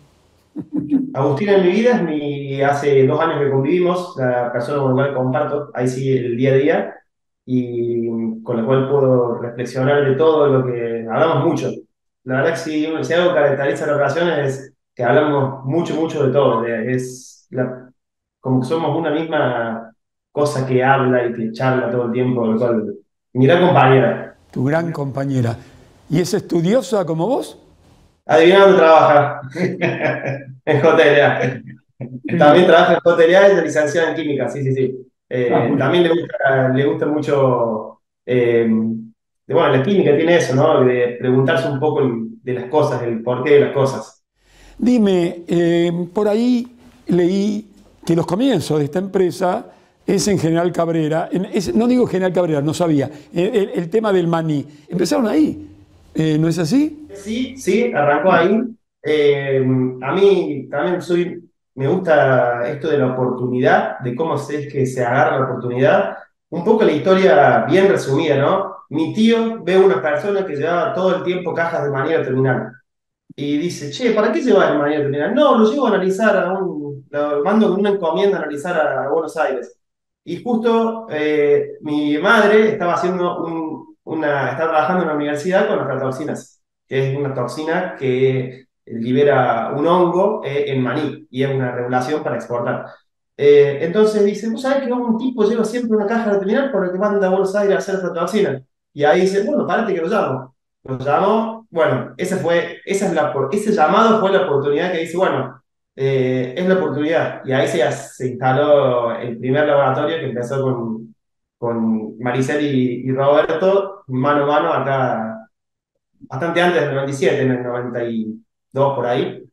Agustina en mi vida es mi, hace dos años que convivimos, la persona con la cual comparto, ahí sí el día a día, y con la cual puedo reflexionar de todo lo que hablamos mucho. La verdad que si, si algo caracteriza la relación es que hablamos mucho, mucho de todo. de- Es la- como que somos una misma cosa que habla y que charla todo el tiempo, lo cual, mi gran compañera. Tu gran compañera. ¿Y es estudiosa como vos? Adivina dónde trabaja. En J L A. También trabaja en J L A y es licenciada en química, sí, sí, sí. Ah, Eh, muy bien. también le gusta, le gusta mucho, eh, de- bueno, la química tiene eso, ¿no? De preguntarse un poco el- de las cosas, el porqué de las cosas. Dime, eh, por ahí leí que los comienzos de esta empresa es en General Cabrera. En- es- no digo General Cabrera, no sabía. El, el- el tema del maní. Empezaron ahí. Eh, ¿no es así? Sí, sí, arrancó ahí. Eh, a mí también soy, me gusta esto de la oportunidad, de cómo se es que se agarra la oportunidad. Un poco la historia bien resumida, ¿no? Mi tío ve a una persona que llevaba todo el tiempo cajas de manera terminal. Y dice, che, ¿para qué llevas el manual terminal? No, lo llevo a analizar a un, lo mando con una encomienda a analizar a, a Buenos Aires. Y justo eh, mi madre estaba haciendo un, una, está trabajando en la universidad con las aflatoxinas, que es una toxina que libera un hongo eh, en maní y es una regulación para exportar. Eh, entonces dice, ¿vos sabés que un tipo lleva siempre una caja de terminal por el que manda a Buenos Aires a hacer aflatoxina? Y ahí dice, bueno, parate que lo llamo. Lo llamó, bueno, esa fue, esa es la, por- ese llamado fue la oportunidad que dice, bueno, eh, es la oportunidad. Y ahí se, se instaló el primer laboratorio que empezó con, con Maricel y, y Roberto, mano a mano, acá, bastante antes del noventa y siete, en el noventa y dos por ahí.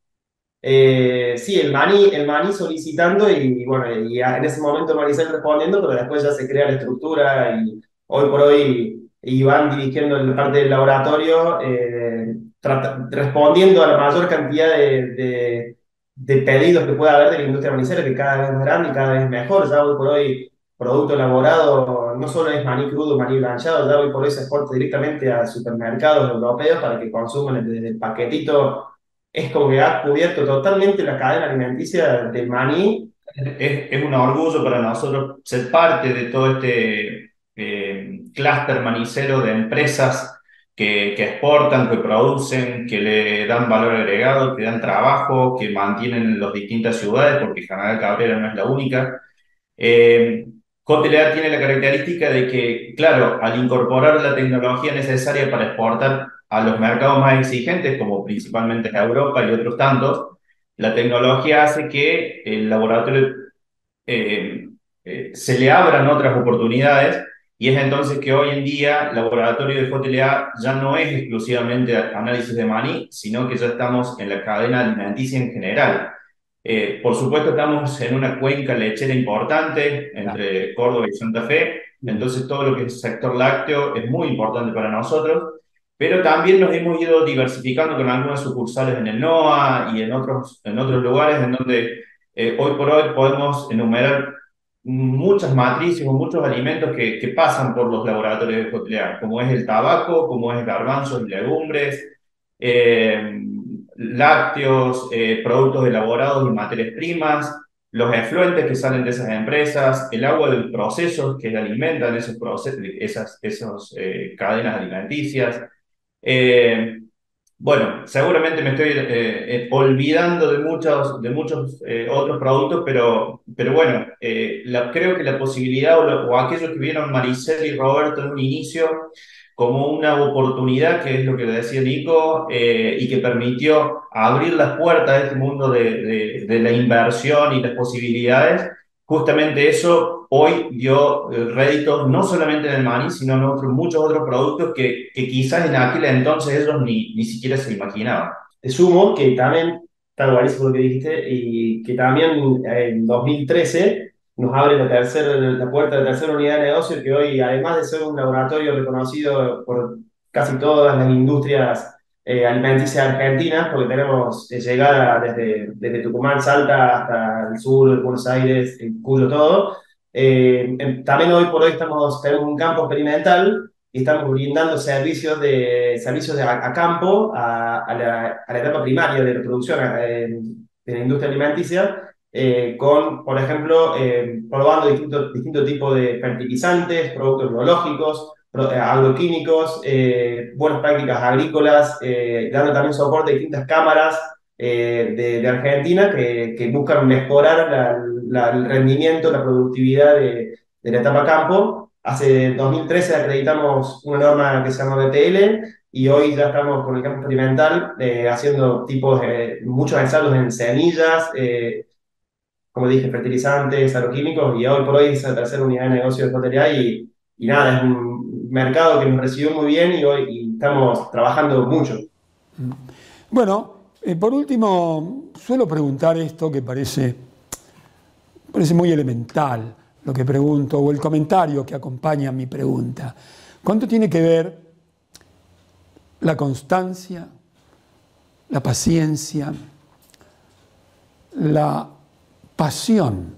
Eh, sí, el maní, el maní solicitando y bueno, y en ese momento Maricel respondiendo, pero después ya se crea la estructura y hoy por hoy Iván dirigiendo la parte del laboratorio, eh, trata- respondiendo a la mayor cantidad de, de- de pedidos que pueda haber de la industria manicera, que cada vez es más grande y cada vez es mejor. Ya hoy por hoy, producto elaborado no solo es maní crudo, maní blanchado, ya hoy por hoy se exporta directamente a supermercados europeos para que consuman desde el paquetito. Es como que ha cubierto totalmente la cadena alimenticia del maní. Es, es un orgullo para nosotros ser parte de todo este eh, clúster manicero de empresas que, que exportan, que producen, que le dan valor agregado, que dan trabajo, que mantienen las distintas ciudades, porque General Cabrera no es la única. Eh, J L A tiene la característica de que, claro, al incorporar la tecnología necesaria para exportar a los mercados más exigentes, como principalmente es Europa y otros tantos, la tecnología hace que el laboratorio eh, eh, se le abran otras oportunidades y es entonces que hoy en día el laboratorio de J L A ya no es exclusivamente análisis de maní, sino que ya estamos en la cadena alimenticia en general. Eh, por supuesto, estamos en una cuenca lechera importante entre Córdoba y Santa Fe, entonces todo lo que es sector lácteo es muy importante para nosotros, pero también nos hemos ido diversificando con algunas sucursales en el NOA y en otros, en otros lugares en donde eh, hoy por hoy podemos enumerar muchas matrices o muchos alimentos que, que pasan por los laboratorios de J L A, como es el tabaco, como es garbanzos y legumbres, eh, lácteos, eh, productos elaborados y materias primas, los efluentes que salen de esas empresas, el agua del proceso que alimentan esos procesos, esas esos, eh, cadenas alimenticias. Eh, bueno, seguramente me estoy eh, eh, olvidando de muchos, de muchos eh, otros productos, pero, pero bueno, eh, la- creo que la posibilidad o, lo- o aquellos que vieron Maricel y Roberto en un inicio como una oportunidad, que es lo que le decía Nico, eh, y que permitió abrir las puertas de este mundo de, de- de la inversión y las posibilidades, justamente eso hoy dio eh, réditos no solamente en el maní, sino en otros, muchos otros productos que, que quizás en aquel entonces ellos ni, ni siquiera se imaginaban. Te sumo que también, está buenísimo lo que dijiste, y que también en dos mil trece nos abre la, tercera, la puerta de la tercera unidad de negocio, que hoy, además de ser un laboratorio reconocido por casi todas las industrias eh, alimenticias argentinas, porque tenemos eh, llegada desde, desde Tucumán, Salta, hasta el sur, Buenos Aires, el Cuyo, todo. Eh, em, también hoy por hoy estamos, tenemos un campo experimental y estamos brindando servicios de, servicios de, a, a campo a, a, la, a la etapa primaria de la producción eh, de la industria alimenticia, eh, con, por ejemplo, eh, probando distintos, distintos tipos de fertilizantes, productos biológicos, pro, eh, agroquímicos, eh, buenas prácticas agrícolas, eh, dando también soporte a distintas cámaras eh, de, de Argentina que, que buscan mejorar la, la, el rendimiento, la productividad de, de la etapa campo. Hace dos mil trece acreditamos una norma que se llama B T L y hoy ya estamos con el campo experimental eh, haciendo tipos, eh, muchos ensayos en semillas, eh, como dije, fertilizantes, agroquímicos, y hoy por hoy es la tercera unidad de negocio de J T A y, y nada, es un mercado que nos recibió muy bien y hoy y estamos trabajando mucho. Bueno, eh, por último, suelo preguntar esto que parece, parece muy elemental, lo que pregunto, o el comentario que acompaña mi pregunta. ¿Cuánto tiene que ver la constancia, la paciencia, la pasión,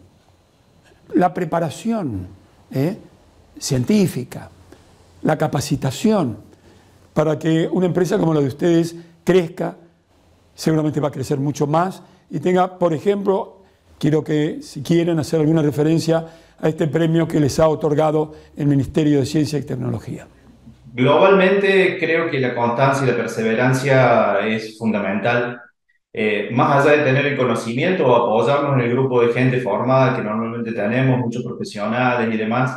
la preparación ¿eh? científica, la capacitación para que una empresa como la de ustedes crezca? Seguramente va a crecer mucho más y tenga, por ejemplo, quiero que si quieren hacer alguna referencia a este premio que les ha otorgado el Ministerio de Ciencia y Tecnología. Globalmente creo que la constancia y la perseverancia es fundamental. Eh, más allá de tener el conocimiento o apoyarnos en el grupo de gente formada que normalmente tenemos, muchos profesionales y demás,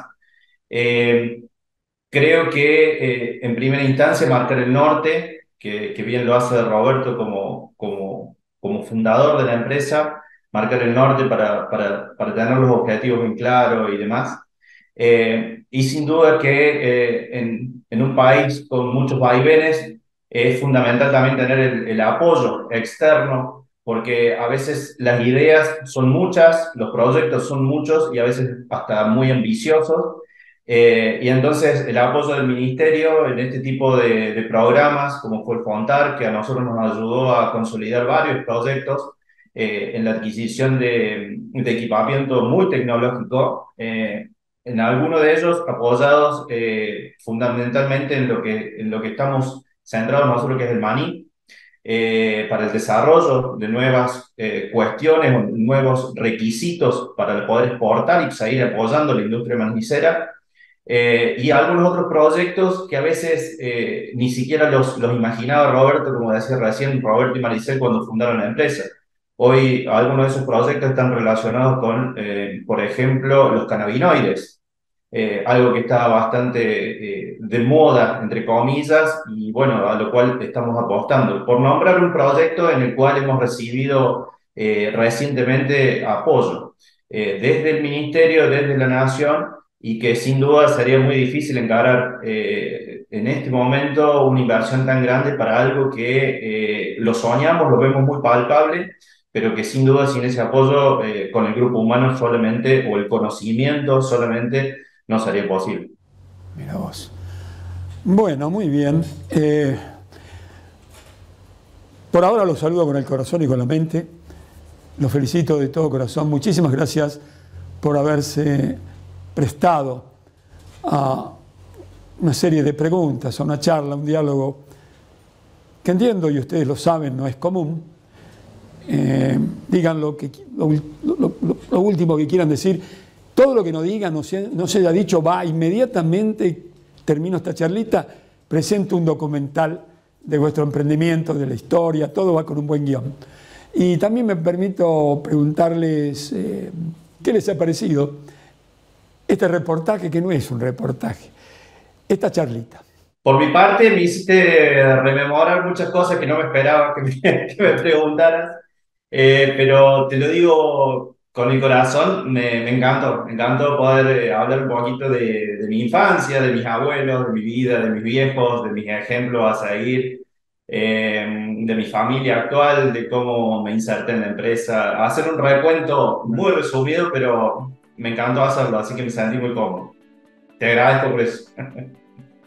eh, creo que eh, en primera instancia marcar el norte, que, que bien lo hace Roberto como, como, como fundador de la empresa, marcar el norte para, para, para tener los objetivos en claro y demás. Eh, y sin duda que eh, en, en un país con muchos vaivenes es fundamental también tener el, el apoyo externo, porque a veces las ideas son muchas, los proyectos son muchos y a veces hasta muy ambiciosos. Eh, y entonces el apoyo del ministerio en este tipo de, de programas, como fue el FONTAR, que a nosotros nos ayudó a consolidar varios proyectos eh, en la adquisición de, de equipamiento muy tecnológico, eh, en algunos de ellos apoyados eh, fundamentalmente en lo, que, en lo que estamos centrados nosotros, que es el maní, eh, para el desarrollo de nuevas eh, cuestiones o nuevos requisitos para poder exportar y seguir apoyando la industria manicera. Eh, y algunos otros proyectos que a veces eh, ni siquiera los, los imaginaba Roberto, como decía recién, Roberto y Maricel cuando fundaron la empresa. Hoy algunos de esos proyectos están relacionados con, eh, por ejemplo, los cannabinoides, eh, algo que está bastante eh, de moda, entre comillas, y bueno, a lo cual estamos apostando. Por nombrar un proyecto en el cual hemos recibido eh, recientemente apoyo, eh, desde el Ministerio, desde la Nación, y que sin duda sería muy difícil encarar eh, en este momento una inversión tan grande para algo que eh, lo soñamos, lo vemos muy palpable, pero que sin duda sin ese apoyo eh, con el grupo humano solamente, o el conocimiento solamente, no sería posible. Mira vos. Bueno, muy bien. Eh, por ahora los saludo con el corazón y con la mente. Los felicito de todo corazón. Muchísimas gracias por haberse prestado a una serie de preguntas, a una charla, un diálogo que entiendo, y ustedes lo saben, no es común. Eh, digan lo, que, lo, lo, lo, lo último que quieran decir. Todo lo que no digan, no se, no se haya dicho, va inmediatamente, termino esta charlita, presento un documental de vuestro emprendimiento, de la historia, todo va con un buen guión. Y también me permito preguntarles eh, qué les ha parecido este reportaje, que no es un reportaje, esta charlita. Por mi parte, me hiciste rememorar muchas cosas que no me esperaba que me, que me preguntaras, eh, pero te lo digo con el corazón, me, me encantó, me encantó poder eh, hablar un poquito de, de mi infancia, de mis abuelos, de mi vida, de mis viejos, de mis ejemplos a seguir, eh, de mi familia actual, de cómo me inserté en la empresa, hacer un recuento muy resumido, pero me encantó hacerlo, así que me sentí muy cómodo. Te agradezco por eso.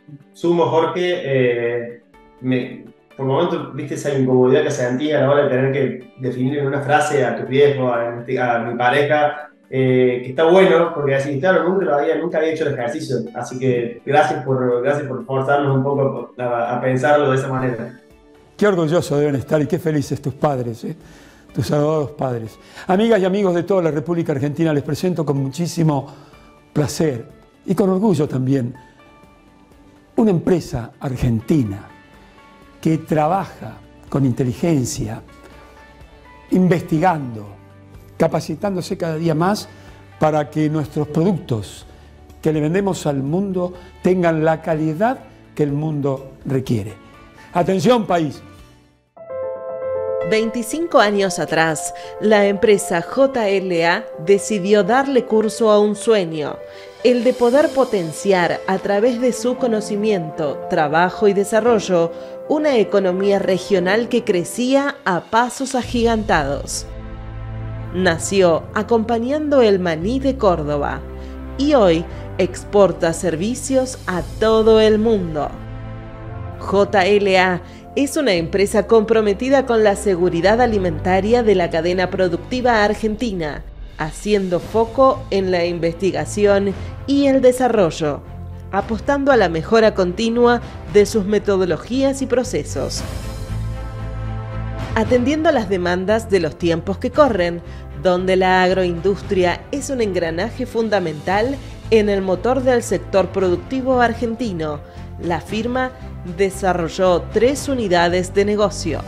sumo, Jorge, eh, me, por momentos, viste esa incomodidad que se sentía a la hora de tener que definir en una frase a tu viejo, a, a mi pareja, eh, que está bueno, porque así, claro, nunca, lo había, nunca había hecho el ejercicio, así que gracias por, gracias por forzarnos un poco a, a pensarlo de esa manera. Qué orgullosos deben estar y qué felices tus padres, ¿eh? Tus adorados padres. Amigas y amigos de toda la República Argentina, les presento con muchísimo placer y con orgullo también una empresa argentina que trabaja con inteligencia, investigando, capacitándose cada día más para que nuestros productos que le vendemos al mundo tengan la calidad que el mundo requiere. Atención, país. veinticinco años atrás, la empresa J L A decidió darle curso a un sueño, el de poder potenciar a través de su conocimiento, trabajo y desarrollo una economía regional que crecía a pasos agigantados. Nació acompañando el maní de Córdoba y hoy exporta servicios a todo el mundo. J L A es una empresa comprometida con la seguridad alimentaria de la cadena productiva argentina, haciendo foco en la investigación y el desarrollo, apostando a la mejora continua de sus metodologías y procesos. Atendiendo a las demandas de los tiempos que corren, donde la agroindustria es un engranaje fundamental en el motor del sector productivo argentino, la firma desarrolló tres unidades de negocio.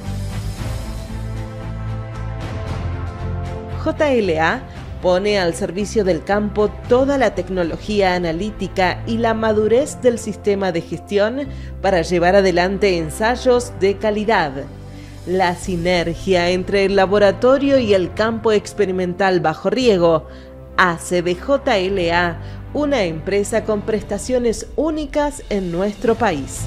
J L A pone al servicio del campo toda la tecnología analítica y la madurez del sistema de gestión para llevar adelante ensayos de calidad. La sinergia entre el laboratorio y el campo experimental bajo riego hace de J L A una empresa con prestaciones únicas en nuestro país.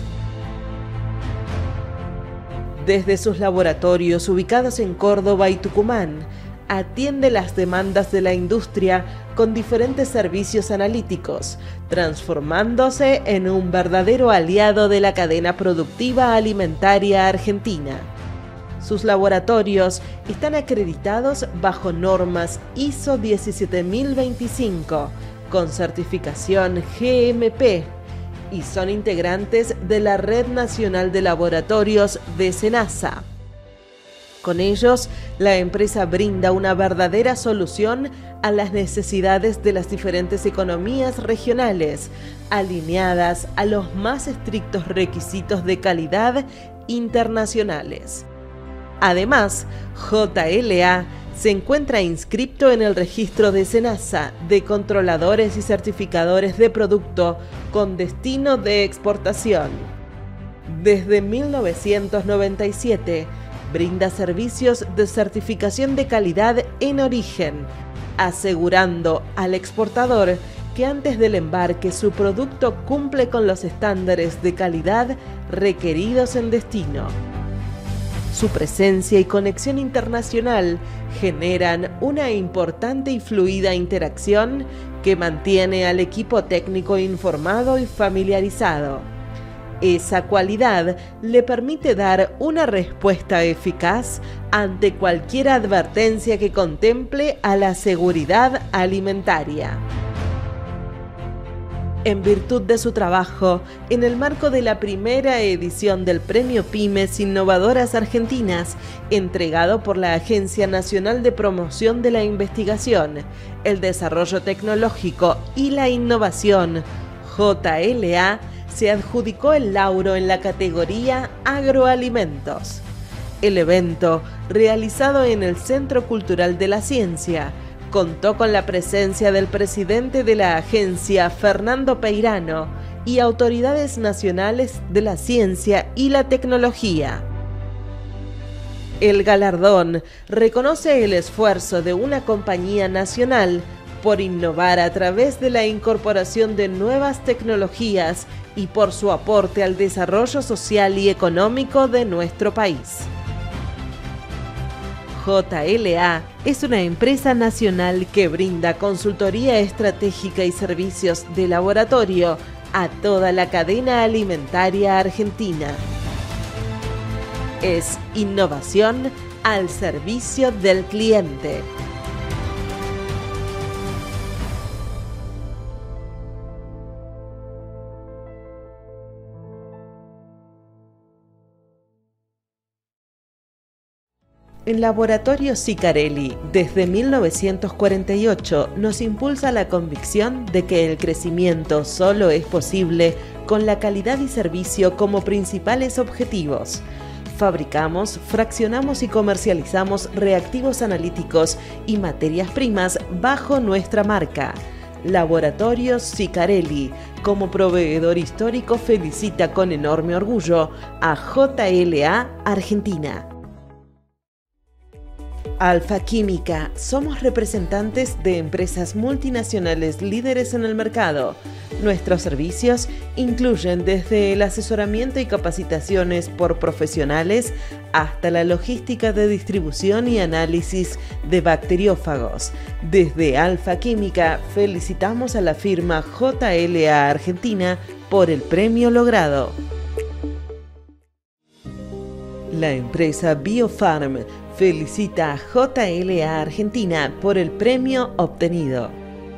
Desde sus laboratorios ubicados en Córdoba y Tucumán, atiende las demandas de la industria con diferentes servicios analíticos, transformándose en un verdadero aliado de la cadena productiva alimentaria argentina. Sus laboratorios están acreditados bajo normas I S O diecisiete mil veinticinco, con certificación G M P, y son integrantes de la Red Nacional de Laboratorios de SENASA. Con ellos, la empresa brinda una verdadera solución a las necesidades de las diferentes economías regionales, alineadas a los más estrictos requisitos de calidad internacionales. Además, J L A se encuentra inscripto en el registro de SENASA de controladores y certificadores de producto con destino de exportación. Desde mil novecientos noventa y siete, brinda servicios de certificación de calidad en origen, asegurando al exportador que antes del embarque su producto cumple con los estándares de calidad requeridos en destino. Su presencia y conexión internacional generan una importante y fluida interacción que mantiene al equipo técnico informado y familiarizado. Esa cualidad le permite dar una respuesta eficaz ante cualquier advertencia que contemple a la seguridad alimentaria. En virtud de su trabajo, en el marco de la primera edición del Premio Pymes Innovadoras Argentinas, entregado por la Agencia Nacional de Promoción de la Investigación, el Desarrollo Tecnológico y la Innovación, J L A se adjudicó el lauro en la categoría Agroalimentos. El evento, realizado en el Centro Cultural de la Ciencia, contó con la presencia del presidente de la agencia, Fernando Peirano, y autoridades nacionales de la ciencia y la tecnología. El galardón reconoce el esfuerzo de una compañía nacional por innovar a través de la incorporación de nuevas tecnologías y por su aporte al desarrollo social y económico de nuestro país. J L A es una empresa nacional que brinda consultoría estratégica y servicios de laboratorio a toda la cadena alimentaria argentina. Es innovación al servicio del cliente. En Laboratorio Sicarelli, desde mil novecientos cuarenta y ocho, nos impulsa la convicción de que el crecimiento solo es posible con la calidad y servicio como principales objetivos. Fabricamos, fraccionamos y comercializamos reactivos analíticos y materias primas bajo nuestra marca. Laboratorio Sicarelli, como proveedor histórico, felicita con enorme orgullo a J L A Argentina. Alfa Química, somos representantes de empresas multinacionales líderes en el mercado. Nuestros servicios incluyen desde el asesoramiento y capacitaciones por profesionales hasta la logística de distribución y análisis de bacteriófagos. Desde Alfa Química felicitamos a la firma J L A Argentina por el premio logrado. La empresa Biofarm felicita a J L A Argentina por el premio obtenido.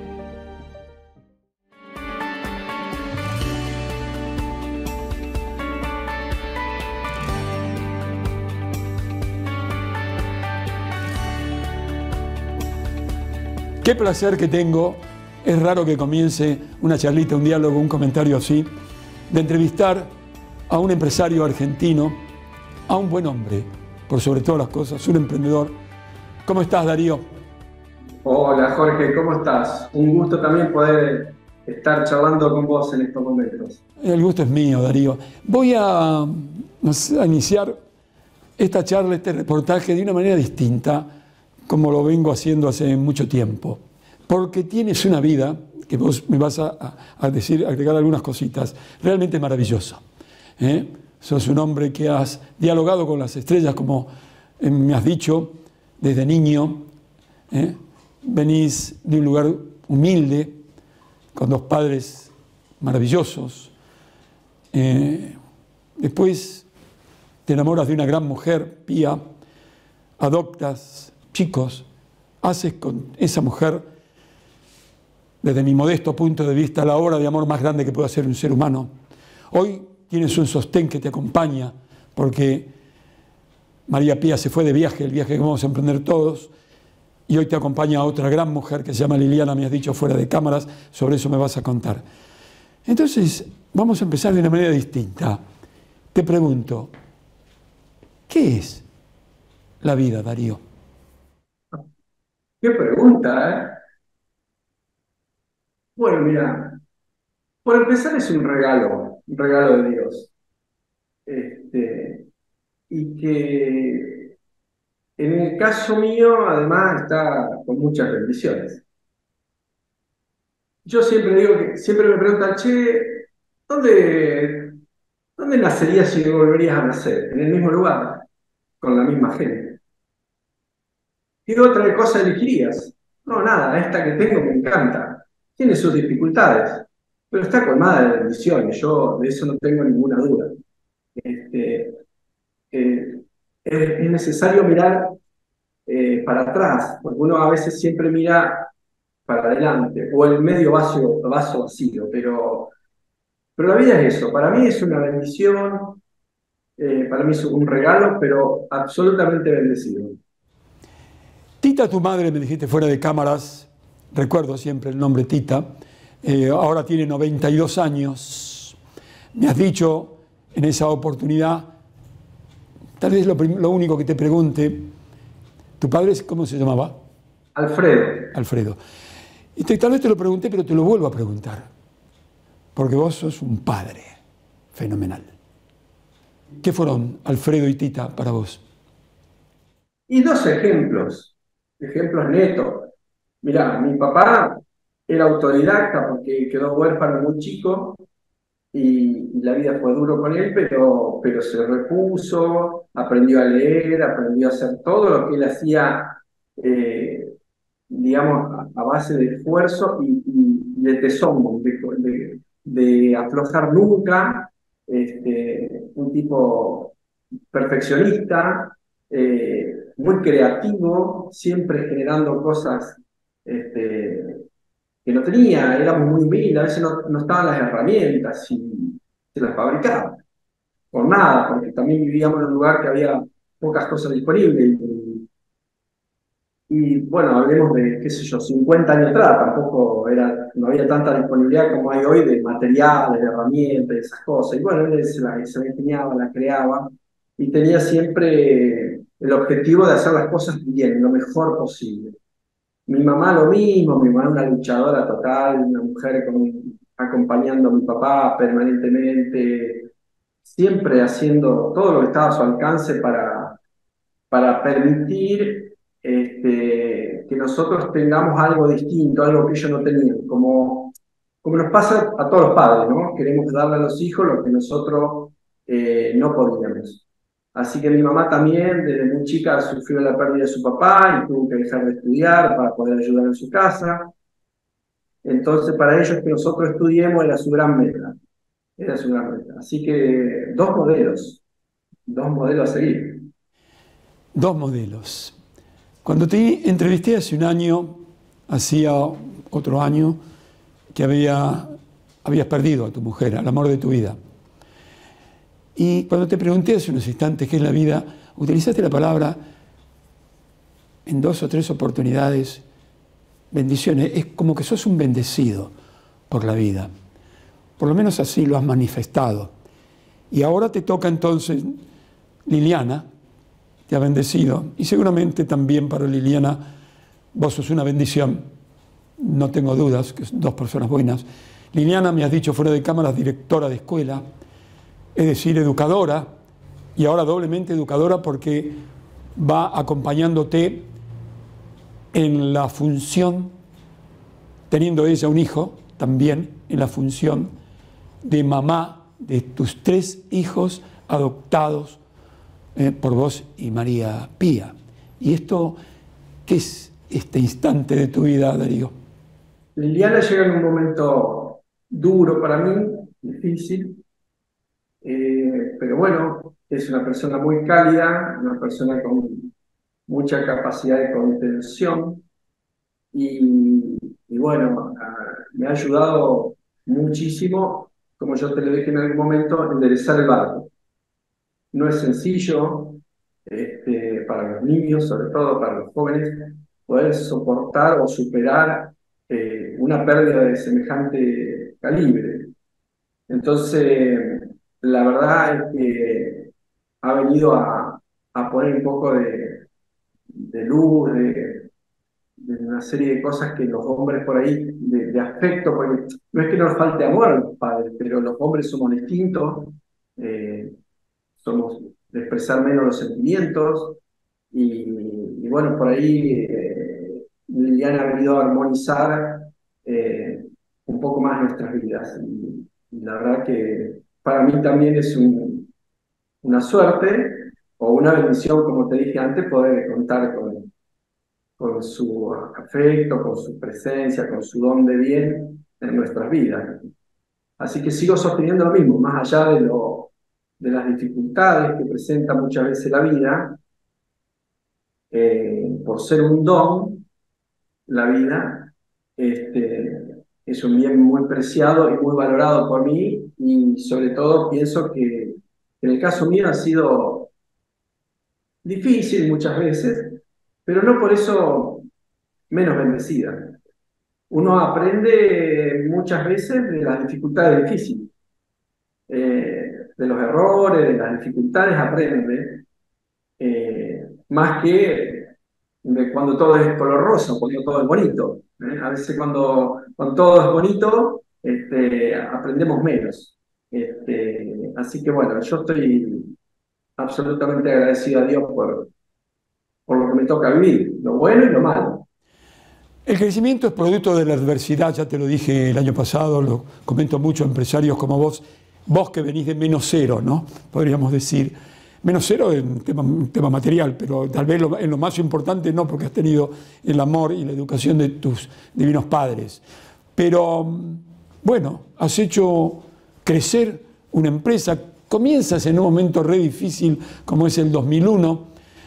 Qué placer que tengo, es raro que comience una charlita, un diálogo, un comentario así, de entrevistar a un empresario argentino, a un buen hombre, por sobre todas las cosas, un emprendedor. ¿Cómo estás, Darío? Hola, Jorge, ¿cómo estás? Un gusto también poder estar charlando con vos en estos momentos. El gusto es mío, Darío. Voy a, no sé, a iniciar esta charla, este reportaje de una manera distinta, como lo vengo haciendo hace mucho tiempo, porque tienes una vida, que vos me vas a, a decir, a agregar algunas cositas, realmente maravillosa, ¿eh? Sos un hombre que has dialogado con las estrellas, como me has dicho, desde niño. ¿eh? Venís de un lugar humilde, con dos padres maravillosos. Eh, después te enamoras de una gran mujer, Pía, adoptas chicos, haces con esa mujer, desde mi modesto punto de vista, la obra de amor más grande que puede hacer un ser humano. Hoy tienes un sostén que te acompaña, porque María Pía se fue de viaje, el viaje que vamos a emprender todos, y hoy te acompaña otra gran mujer que se llama Liliana, me has dicho fuera de cámaras, sobre eso me vas a contar. Entonces, vamos a empezar de una manera distinta. Te pregunto, ¿qué es la vida, Darío? Qué pregunta, ¿eh? Bueno, mira, por empezar es un regalo, un regalo de Dios. Este, y que en el caso mío, además, está con muchas bendiciones. Yo siempre digo que, siempre me preguntan, che, ¿dónde, dónde nacerías si no volverías a nacer? En el mismo lugar, con la misma gente. ¿Qué otra cosa elegirías? No, nada, esta que tengo me encanta. Tiene sus dificultades, pero está colmada de bendiciones. Yo de eso no tengo ninguna duda. Este, eh, es, es necesario mirar eh, para atrás, porque uno a veces siempre mira para adelante, o el medio vaso, vaso vacío, pero, pero la vida es eso. Para mí es una bendición, eh, para mí es un regalo, pero absolutamente bendecido. Tita, tu madre, me dijiste fuera de cámaras, recuerdo siempre el nombre Tita, eh, ahora tiene noventa y dos años. Me has dicho en esa oportunidad, tal vez lo, lo único que te pregunte, ¿tu padre cómo se llamaba? Alfredo. Alfredo. Y te, tal vez te lo pregunté, pero te lo vuelvo a preguntar, porque vos sos un padre fenomenal. ¿Qué fueron Alfredo y Tita para vos? Y dos ejemplos, ejemplos netos. Mirá, mi papá era autodidacta porque quedó huérfano muy chico y, y la vida fue duro con él, pero, pero se repuso, aprendió a leer, aprendió a hacer todo lo que él hacía, eh, digamos, a, a base de esfuerzo y, y, y de tesón, de, de, de aflojar nunca, este, un tipo perfeccionista, eh, muy creativo, siempre generando cosas este, que no tenía, éramos muy humildes, a veces no, no estaban las herramientas y se las fabricaba, por nada, porque también vivíamos en un lugar que había pocas cosas disponibles. Y, y bueno, hablemos de, qué sé yo, cincuenta años atrás, tampoco era, no había tanta disponibilidad como hay hoy de materiales, de herramientas, esas cosas. Y bueno, él se la, se la ingeniaba, la creaba, y tenía siempre el objetivo de hacer las cosas bien, lo mejor posible. Mi mamá lo mismo, mi mamá una luchadora total, una mujer con, acompañando a mi papá permanentemente, siempre haciendo todo lo que estaba a su alcance para, para permitir este, que nosotros tengamos algo distinto, algo que ellos no tenían, como, como nos pasa a todos los padres, ¿no? Queremos darle a los hijos lo que nosotros eh, no podíamos. Así que mi mamá también, desde muy chica, sufrió la pérdida de su papá y tuvo que dejar de estudiar para poder ayudar en su casa. Entonces, para ellos que nosotros estudiemos era su gran meta. Era su gran meta. Así que dos modelos, dos modelos a seguir. Dos modelos. Cuando te entrevisté hace un año, hacía otro año, que había, habías perdido a tu mujer, al amor de tu vida. Y cuando te pregunté hace unos instantes qué es la vida, utilizaste la palabra en dos o tres oportunidades, bendiciones. Es como que sos un bendecido por la vida. Por lo menos así lo has manifestado. Y ahora te toca entonces, Liliana te ha bendecido. Y seguramente también para Liliana vos sos una bendición. No tengo dudas que son dos personas buenas. Liliana, me has dicho fuera de cámara, directora de escuela, es decir, educadora, y ahora doblemente educadora porque va acompañándote en la función, teniendo ella un hijo, también en la función de mamá de tus tres hijos adoptados eh, por vos y María Pía. ¿Y esto qué es este instante de tu vida, Darío? Liliana llega en un momento duro para mí, difícil, eh, pero bueno, es una persona muy cálida, una persona con mucha capacidad de contención y, y bueno, me ha ayudado muchísimo, como yo te lo dije en algún momento, a enderezar el barco. No es sencillo este, para los niños, sobre todo para los jóvenes, poder soportar o superar eh, una pérdida de semejante calibre. Entonces, la verdad es que ha venido a, a poner un poco de, de luz, de, de una serie de cosas que los hombres por ahí, de, de afecto, porque no es que nos falte amor a los padres, pero los hombres somos distintos, eh, somos de expresar menos los sentimientos, y, y bueno, por ahí eh, Liliana ha venido a armonizar eh, un poco más nuestras vidas. Y, y la verdad que para mí también es un, una suerte o una bendición, como te dije antes, poder contar con, con su afecto, con su presencia, con su don de bien en nuestras vidas. Así que sigo sosteniendo lo mismo, más allá de, lo, de las dificultades que presenta muchas veces la vida, eh, por ser un don, la vida este, es un bien muy preciado y muy valorado por mí, y sobre todo pienso que en el caso mío ha sido difícil muchas veces, pero no por eso menos bendecida. Uno aprende muchas veces de las dificultades difíciles, eh, de los errores, de las dificultades aprende, eh, más que de cuando todo es color rosa, cuando todo es bonito. ¿eh? A veces cuando, cuando todo es bonito, este, aprendemos menos. Este, así que bueno, yo estoy absolutamente agradecido a Dios por, por lo que me toca vivir, lo bueno y lo malo. El crecimiento es producto de la adversidad, ya te lo dije el año pasado, lo comento mucho a empresarios como vos, vos que venís de menos cero, ¿no? Podríamos decir, menos cero en tema, tema material, pero tal vez lo, en lo más importante no, porque has tenido el amor y la educación de tus divinos padres. Pero bueno, has hecho crecer una empresa, comienzas en un momento re difícil como es el dos mil uno,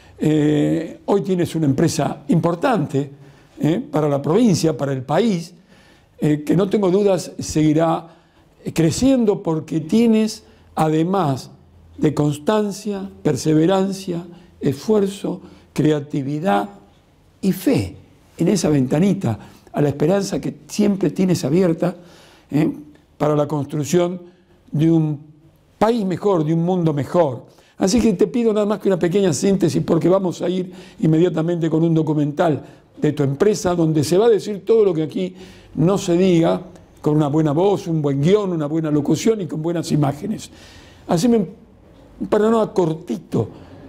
eh, hoy tienes una empresa importante eh, para la provincia, para el país, eh, que no tengo dudas seguirá creciendo porque tienes, además de constancia, perseverancia, esfuerzo, creatividad y fe en esa ventanita a la esperanza que siempre tienes abierta ¿eh? para la construcción de un país mejor, de un mundo mejor. Así que te pido nada más que una pequeña síntesis porque vamos a ir inmediatamente con un documental de tu empresa donde se va a decir todo lo que aquí no se diga, con una buena voz, un buen guión, una buena locución y con buenas imágenes. Haceme un panorama cortito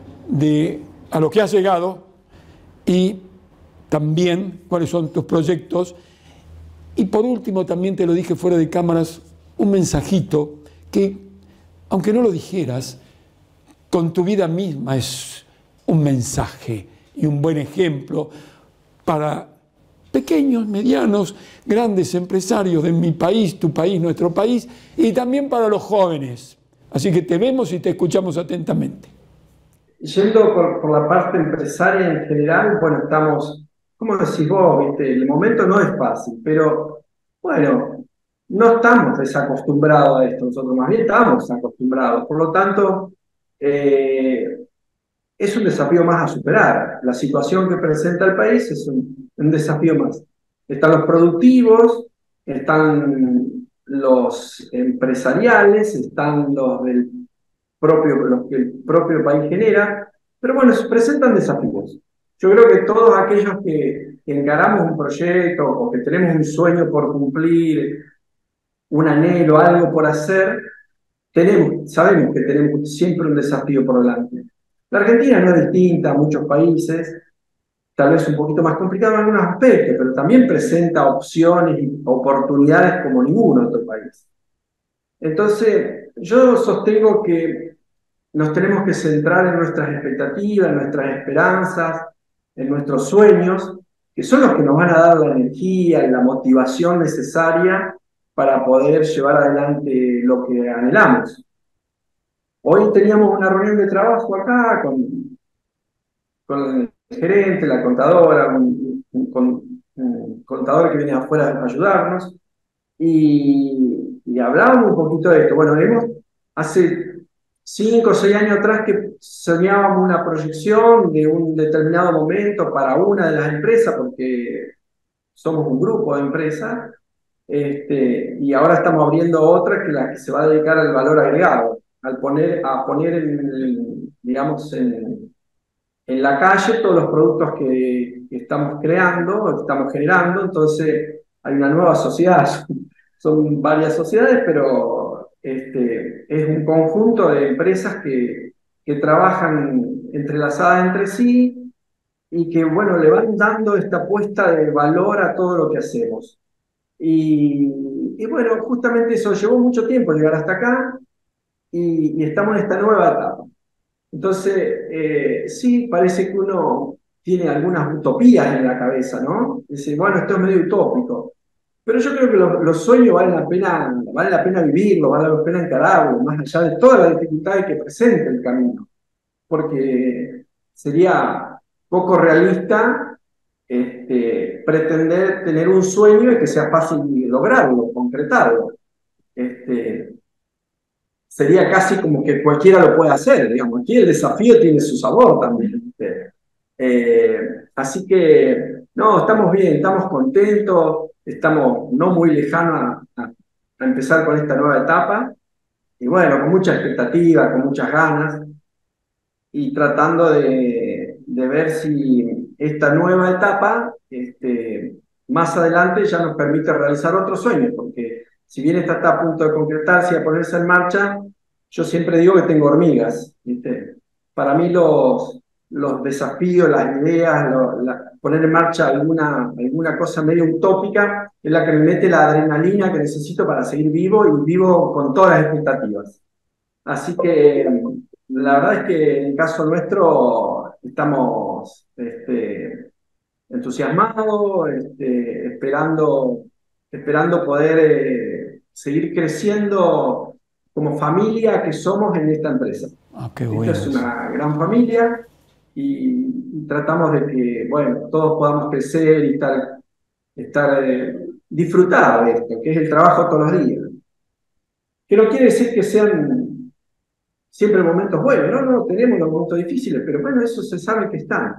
de a lo que has llegado y también cuáles son tus proyectos. Y por último, también te lo dije fuera de cámaras, un mensajito que, aunque no lo dijeras, con tu vida misma es un mensaje y un buen ejemplo para pequeños, medianos, grandes empresarios de mi país, tu país, nuestro país, y también para los jóvenes. Así que te vemos y te escuchamos atentamente. Yendo por, por la parte empresaria en general, bueno, estamos, ¿cómo decís vos? ¿Viste? El momento no es fácil, pero bueno, no estamos desacostumbrados a esto, nosotros más bien estamos acostumbrados. Por lo tanto, eh, es un desafío más a superar. La situación que presenta el país es un, un desafío más. Están los productivos, están los empresariales, están los del propio, los que el propio país genera, pero bueno, se presentan desafíos. Yo creo que todos aquellos que, que encaramos un proyecto o que tenemos un sueño por cumplir, un anhelo, algo por hacer, tenemos, sabemos que tenemos siempre un desafío por delante. La Argentina no es distinta a muchos países, tal vez un poquito más complicado en algunos aspectos, pero también presenta opciones y oportunidades como ningún otro país. Entonces, yo sostengo que nos tenemos que centrar en nuestras expectativas, en nuestras esperanzas, en nuestros sueños, que son los que nos van a dar la energía y la motivación necesaria para poder llevar adelante lo que anhelamos. Hoy teníamos una reunión de trabajo acá con, con el gerente, la contadora, un, un, un, un contador que viene afuera a ayudarnos, y, y hablábamos un poquito de esto. Bueno, vemos hace cinco o seis años atrás que soñábamos una proyección de un determinado momento para una de las empresas, porque somos un grupo de empresas, este, y ahora estamos abriendo otra que la que se va a dedicar al valor agregado, al poner, a poner en, digamos, en, en la calle todos los productos que, que estamos creando, que estamos generando. Entonces hay una nueva sociedad, son varias sociedades, pero este, es un conjunto de empresas que, que trabajan entrelazadas entre sí y que, bueno, le van dando esta puesta de valor a todo lo que hacemos. Y, y bueno, justamente eso llevó mucho tiempo llegar hasta acá y, y estamos en esta nueva etapa. Entonces, eh, sí, parece que uno tiene algunas utopías en la cabeza, ¿no? Dice, bueno, esto es medio utópico. Pero yo creo que los, los sueños valen la pena, vale la pena vivirlos, vale la pena encararlos, más allá de todas las dificultades que presenta el camino. Porque sería poco realista este, pretender tener un sueño y que sea fácil lograrlo, concretarlo. Este, sería casi como que cualquiera lo puede hacer, digamos. Aquí el desafío tiene su sabor también. Eh, así que, no, estamos bien, estamos contentos, estamos no muy lejanos a, a, a empezar con esta nueva etapa, y bueno, con mucha expectativa, con muchas ganas, y tratando de, de ver si esta nueva etapa, este, más adelante ya nos permite realizar otros sueños, porque si bien esta está a punto de concretarse y a ponerse en marcha, yo siempre digo que tengo hormigas, ¿viste? Para mí los, los desafíos, las ideas, lo, la, poner en marcha alguna, alguna cosa medio utópica es la que me mete la adrenalina que necesito para seguir vivo, y vivo con todas las expectativas. Así que la verdad es que en el caso nuestro estamos este, entusiasmados, este, esperando, esperando poder eh, seguir creciendo como familia que somos en esta empresa. Ah, qué bueno. Esta es una gran familia y, y tratamos de que, bueno, todos podamos crecer y estar, estar eh, disfrutar de esto, que es el trabajo todos los días. Que no quiere decir que sean siempre momentos buenos, no, no, tenemos los momentos difíciles, pero bueno, eso se sabe que están.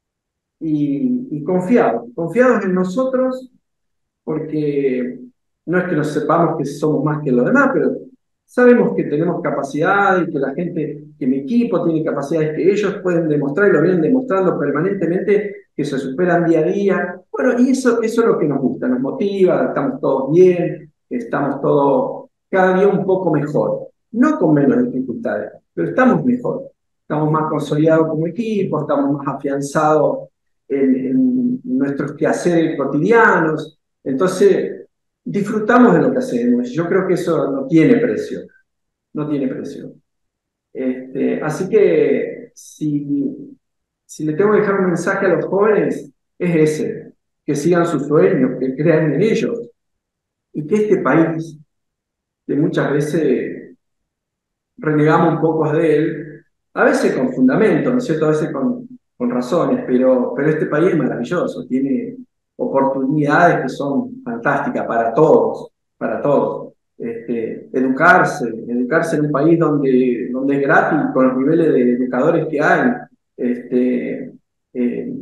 Y, y confiados, confiados en nosotros, porque no es que nos sepamos que somos más que los demás, pero sabemos que tenemos capacidades, que la gente, que mi equipo tiene capacidades que ellos pueden demostrar y lo vienen demostrando permanentemente, que se superan día a día. Bueno, y eso, eso es lo que nos gusta, nos motiva, estamos todos bien, estamos todos cada día un poco mejor, no con menos dificultades, pero estamos mejor, estamos más consolidados como equipo, estamos más afianzados en, en nuestros quehaceres cotidianos, entonces disfrutamos de lo que hacemos. Yo creo que eso no tiene precio, no tiene precio. Este, así que si, si le tengo que dejar un mensaje a los jóvenes, es ese, que sigan sus sueños, que crean en ellos, y que este país, que muchas veces renegamos un poco de él, a veces con fundamento, ¿no es cierto?, a veces con, con razones, pero, pero este país es maravilloso, tiene oportunidades que son fantásticas para todos, para todos. Este, educarse, educarse en un país donde, donde es gratis, con los niveles de educadores que hay, este, eh,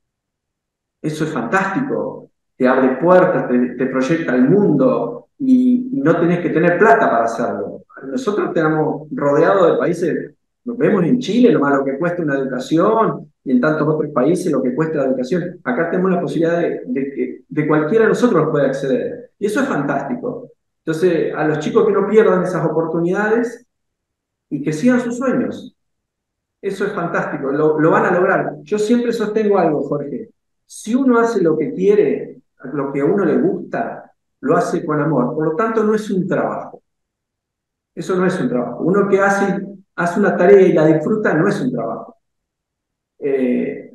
eso es fantástico, te abre puertas, te, te proyecta al mundo y, y no tenés que tener plata para hacerlo. Nosotros estamos rodeados de países, nos vemos en Chile, lo malo que cuesta una educación, y en tantos otros países lo que cuesta la educación. Acá tenemos la posibilidad de, de que de cualquiera de nosotros pueda acceder. Y eso es fantástico. Entonces, a los chicos que no pierdan esas oportunidades y que sigan sus sueños. Eso es fantástico, lo, lo van a lograr. Yo siempre sostengo algo, Jorge. Si uno hace lo que quiere, lo que a uno le gusta, lo hace con amor. Por lo tanto, no es un trabajo. Eso no es un trabajo. Uno que hace, hace una tarea y la disfruta no es un trabajo. Eh,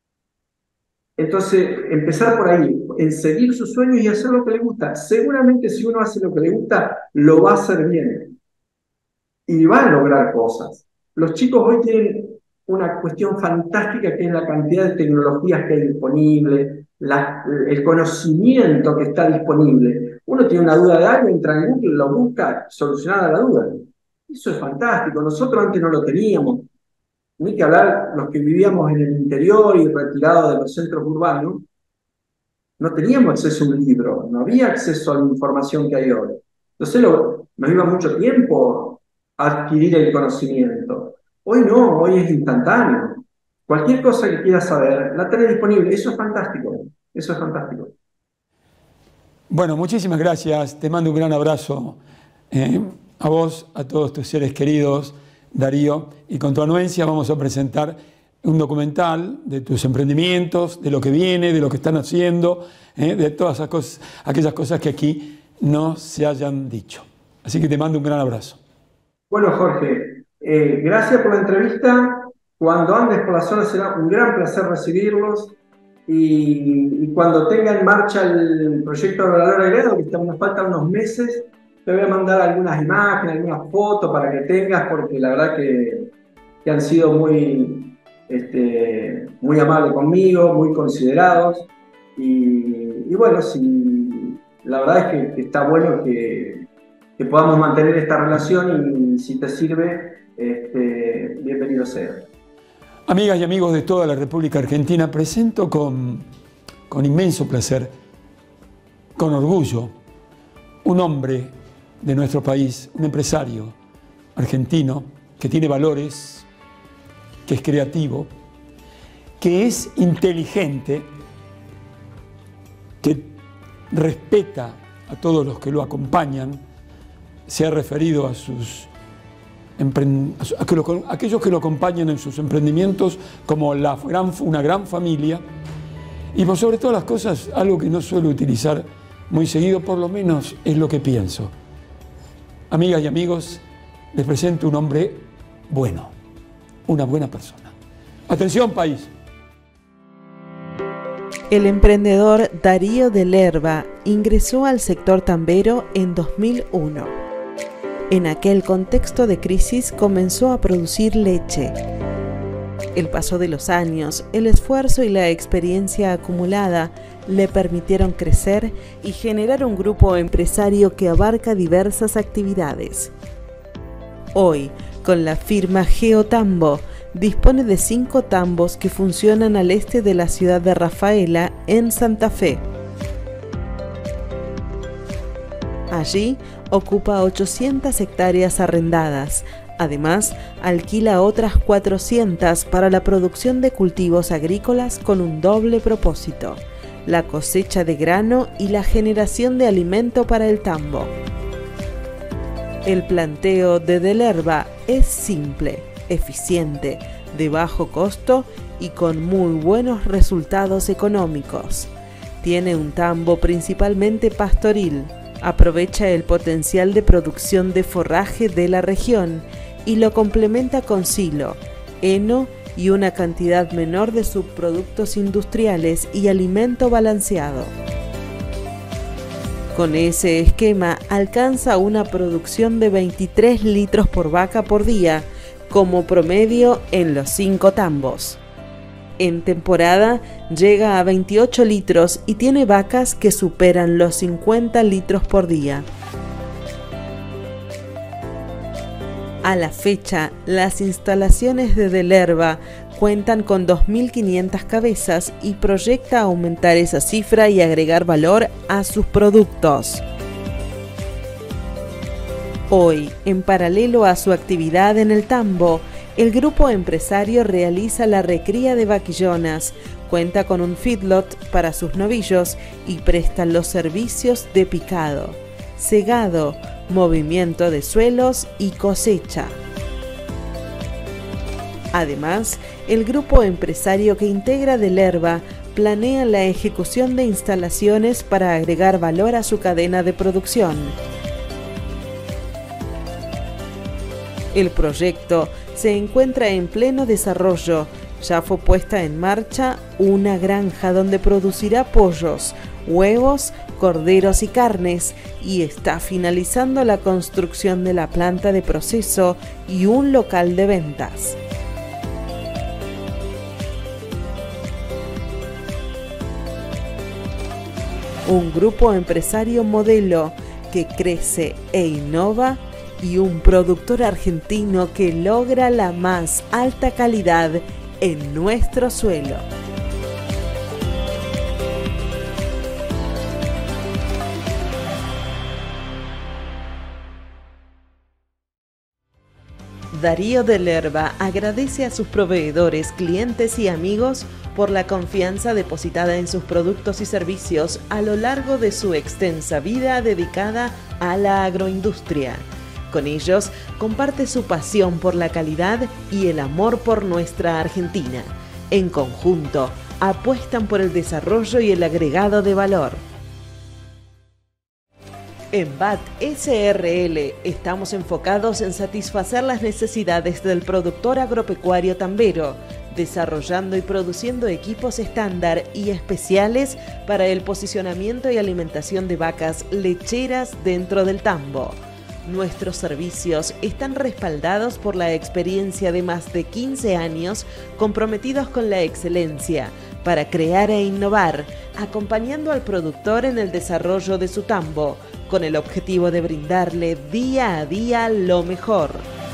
entonces, empezar por ahí, en seguir sus sueños y hacer lo que le gusta. Seguramente si uno hace lo que le gusta, lo va a hacer bien. Y va a lograr cosas. Los chicos hoy tienen una cuestión fantástica que es la cantidad de tecnologías que hay disponibles, la, el conocimiento que está disponible. Uno tiene una duda de algo, entra en Google, lo busca, solucionada la duda. Eso es fantástico. Nosotros antes no lo teníamos. Ni que hablar los que vivíamos en el interior y retirados de los centros urbanos, no teníamos acceso a un libro, no había acceso a la información que hay hoy. Entonces lo, nos iba mucho tiempo a adquirir el conocimiento. Hoy no, hoy es instantáneo. Cualquier cosa que quieras saber, la tenés disponible. Eso es fantástico, eso es fantástico. Bueno, muchísimas gracias. Te mando un gran abrazo eh, a vos, a todos tus seres queridos, Darío, y con tu anuencia vamos a presentar un documental de tus emprendimientos, de lo que viene, de lo que están haciendo, eh, de todas esas cosas, aquellas cosas que aquí no se hayan dicho. Así que te mando un gran abrazo. Bueno, Jorge, eh, gracias por la entrevista. Cuando andes por la zona será un gran placer recibirlos y, y cuando tenga en marcha el proyecto de valor agregado, que nos faltan unos meses, te voy a mandar algunas imágenes, algunas fotos para que tengas, porque la verdad que, que han sido muy, este, muy amables conmigo, muy considerados. Y, y bueno, si, la verdad es que, que está bueno que, que podamos mantener esta relación y si te sirve, este, bienvenido sea. Amigas y amigos de toda la República Argentina, presento con, con inmenso placer, con orgullo, un hombre de nuestro país, un empresario argentino que tiene valores, que es creativo, que es inteligente, que respeta a todos los que lo acompañan, se ha referido a sus a que lo, a aquellos que lo acompañan en sus emprendimientos como la gran, una gran familia, y por sobre todas las cosas, algo que no suelo utilizar muy seguido, por lo menos es lo que pienso. Amigas y amigos, les presento un hombre bueno, una buena persona. Atención, país. El emprendedor Darío de Lerba ingresó al sector tambero en dos mil uno. En aquel contexto de crisis comenzó a producir leche. El paso de los años, el esfuerzo y la experiencia acumulada le permitieron crecer y generar un grupo empresario que abarca diversas actividades. Hoy, con la firma Geotambo, dispone de cinco tambos que funcionan al este de la ciudad de Rafaela, en Santa Fe. Allí ocupa ochocientas hectáreas arrendadas. Además, alquila otras cuatrocientas para la producción de cultivos agrícolas con un doble propósito: la cosecha de grano y la generación de alimento para el tambo. El planteo de De Lerba es simple, eficiente, de bajo costo y con muy buenos resultados económicos. Tiene un tambo principalmente pastoril, aprovecha el potencial de producción de forraje de la región y lo complementa con silo, heno y una cantidad menor de subproductos industriales y alimento balanceado. Con ese esquema alcanza una producción de veintitrés litros por vaca por día, como promedio en los cinco tambos. En temporada llega a veintiocho litros y tiene vacas que superan los cincuenta litros por día. A la fecha, las instalaciones de De Lerba cuentan con dos mil quinientas cabezas y proyecta aumentar esa cifra y agregar valor a sus productos. Hoy, en paralelo a su actividad en el tambo, el grupo empresario realiza la recría de vaquillonas, cuenta con un feedlot para sus novillos y presta los servicios de picado, segado, movimiento de suelos y cosecha. Además, el grupo empresario que integra De Lerba planea la ejecución de instalaciones para agregar valor a su cadena de producción. El proyecto se encuentra en pleno desarrollo. Ya fue puesta en marcha una granja donde producirá pollos, huevos, corderos y carnes, y está finalizando la construcción de la planta de proceso y un local de ventas. Un grupo empresario modelo que crece e innova y un productor argentino que logra la más alta calidad en nuestro suelo. Darío de Lerba agradece a sus proveedores, clientes y amigos por la confianza depositada en sus productos y servicios a lo largo de su extensa vida dedicada a la agroindustria. Con ellos comparte su pasión por la calidad y el amor por nuestra Argentina. En conjunto, apuestan por el desarrollo y el agregado de valor. En B A T S R L estamos enfocados en satisfacer las necesidades del productor agropecuario tambero, desarrollando y produciendo equipos estándar y especiales para el posicionamiento y alimentación de vacas lecheras dentro del tambo. Nuestros servicios están respaldados por la experiencia de más de quince años comprometidos con la excelencia para crear e innovar, acompañando al productor en el desarrollo de su tambo, con el objetivo de brindarle día a día lo mejor.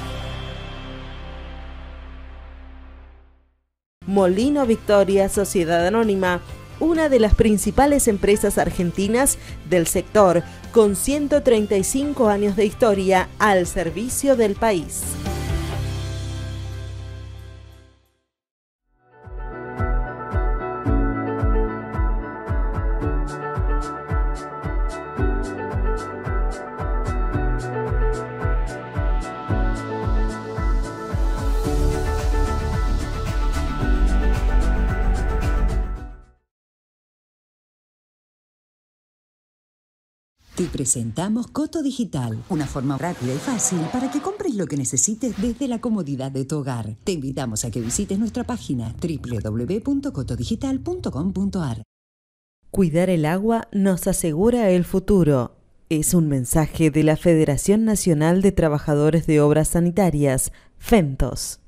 Molino Victoria Sociedad Anónima, una de las principales empresas argentinas del sector, con ciento treinta y cinco años de historia al servicio del país. Te presentamos Coto Digital, una forma rápida y fácil para que compres lo que necesites desde la comodidad de tu hogar. Te invitamos a que visites nuestra página doble u doble u doble u punto coto digital punto com punto a r. Cuidar el agua nos asegura el futuro. Es un mensaje de la Federación Nacional de Trabajadores de Obras Sanitarias, FENTOS.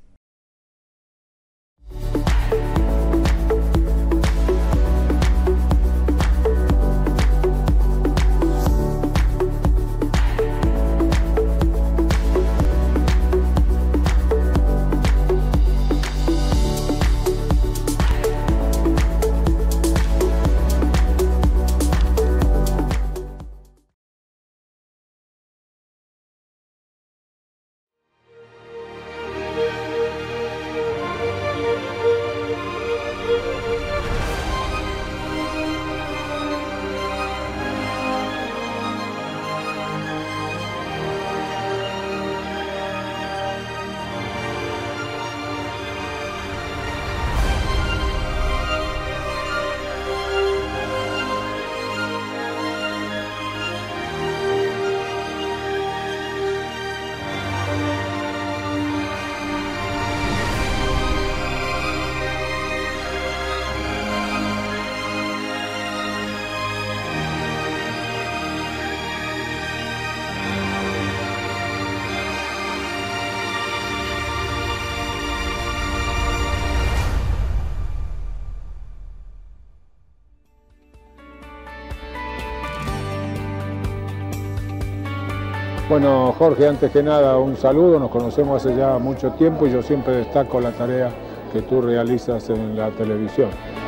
Bueno, Jorge, antes que nada un saludo, nos conocemos hace ya mucho tiempo y yo siempre destaco la tarea que tú realizas en la televisión.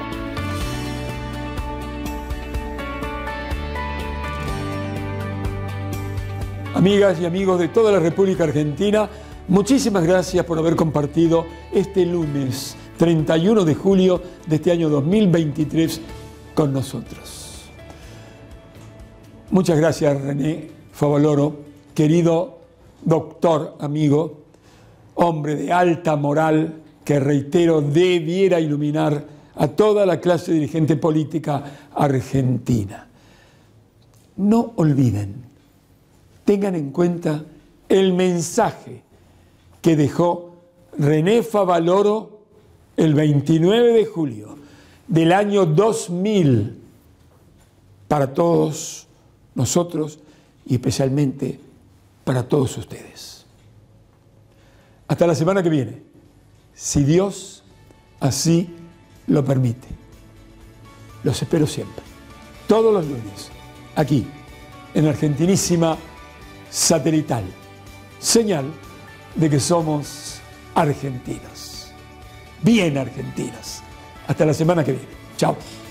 Amigas y amigos de toda la República Argentina, muchísimas gracias por haber compartido este lunes treinta y uno de julio de este año dos mil veintitrés con nosotros. Muchas gracias, René Favaloro, querido doctor, amigo, hombre de alta moral que, reitero, debiera iluminar a toda la clase dirigente política argentina. No olviden, tengan en cuenta el mensaje que dejó René Favaloro el veintinueve de julio del año dos mil para todos nosotros y especialmente para todos ustedes. Hasta la semana que viene, si Dios así lo permite. Los espero siempre, todos los lunes, aquí, en Argentinísima Satelital, señal de que somos argentinos, bien argentinos. Hasta la semana que viene. Chao.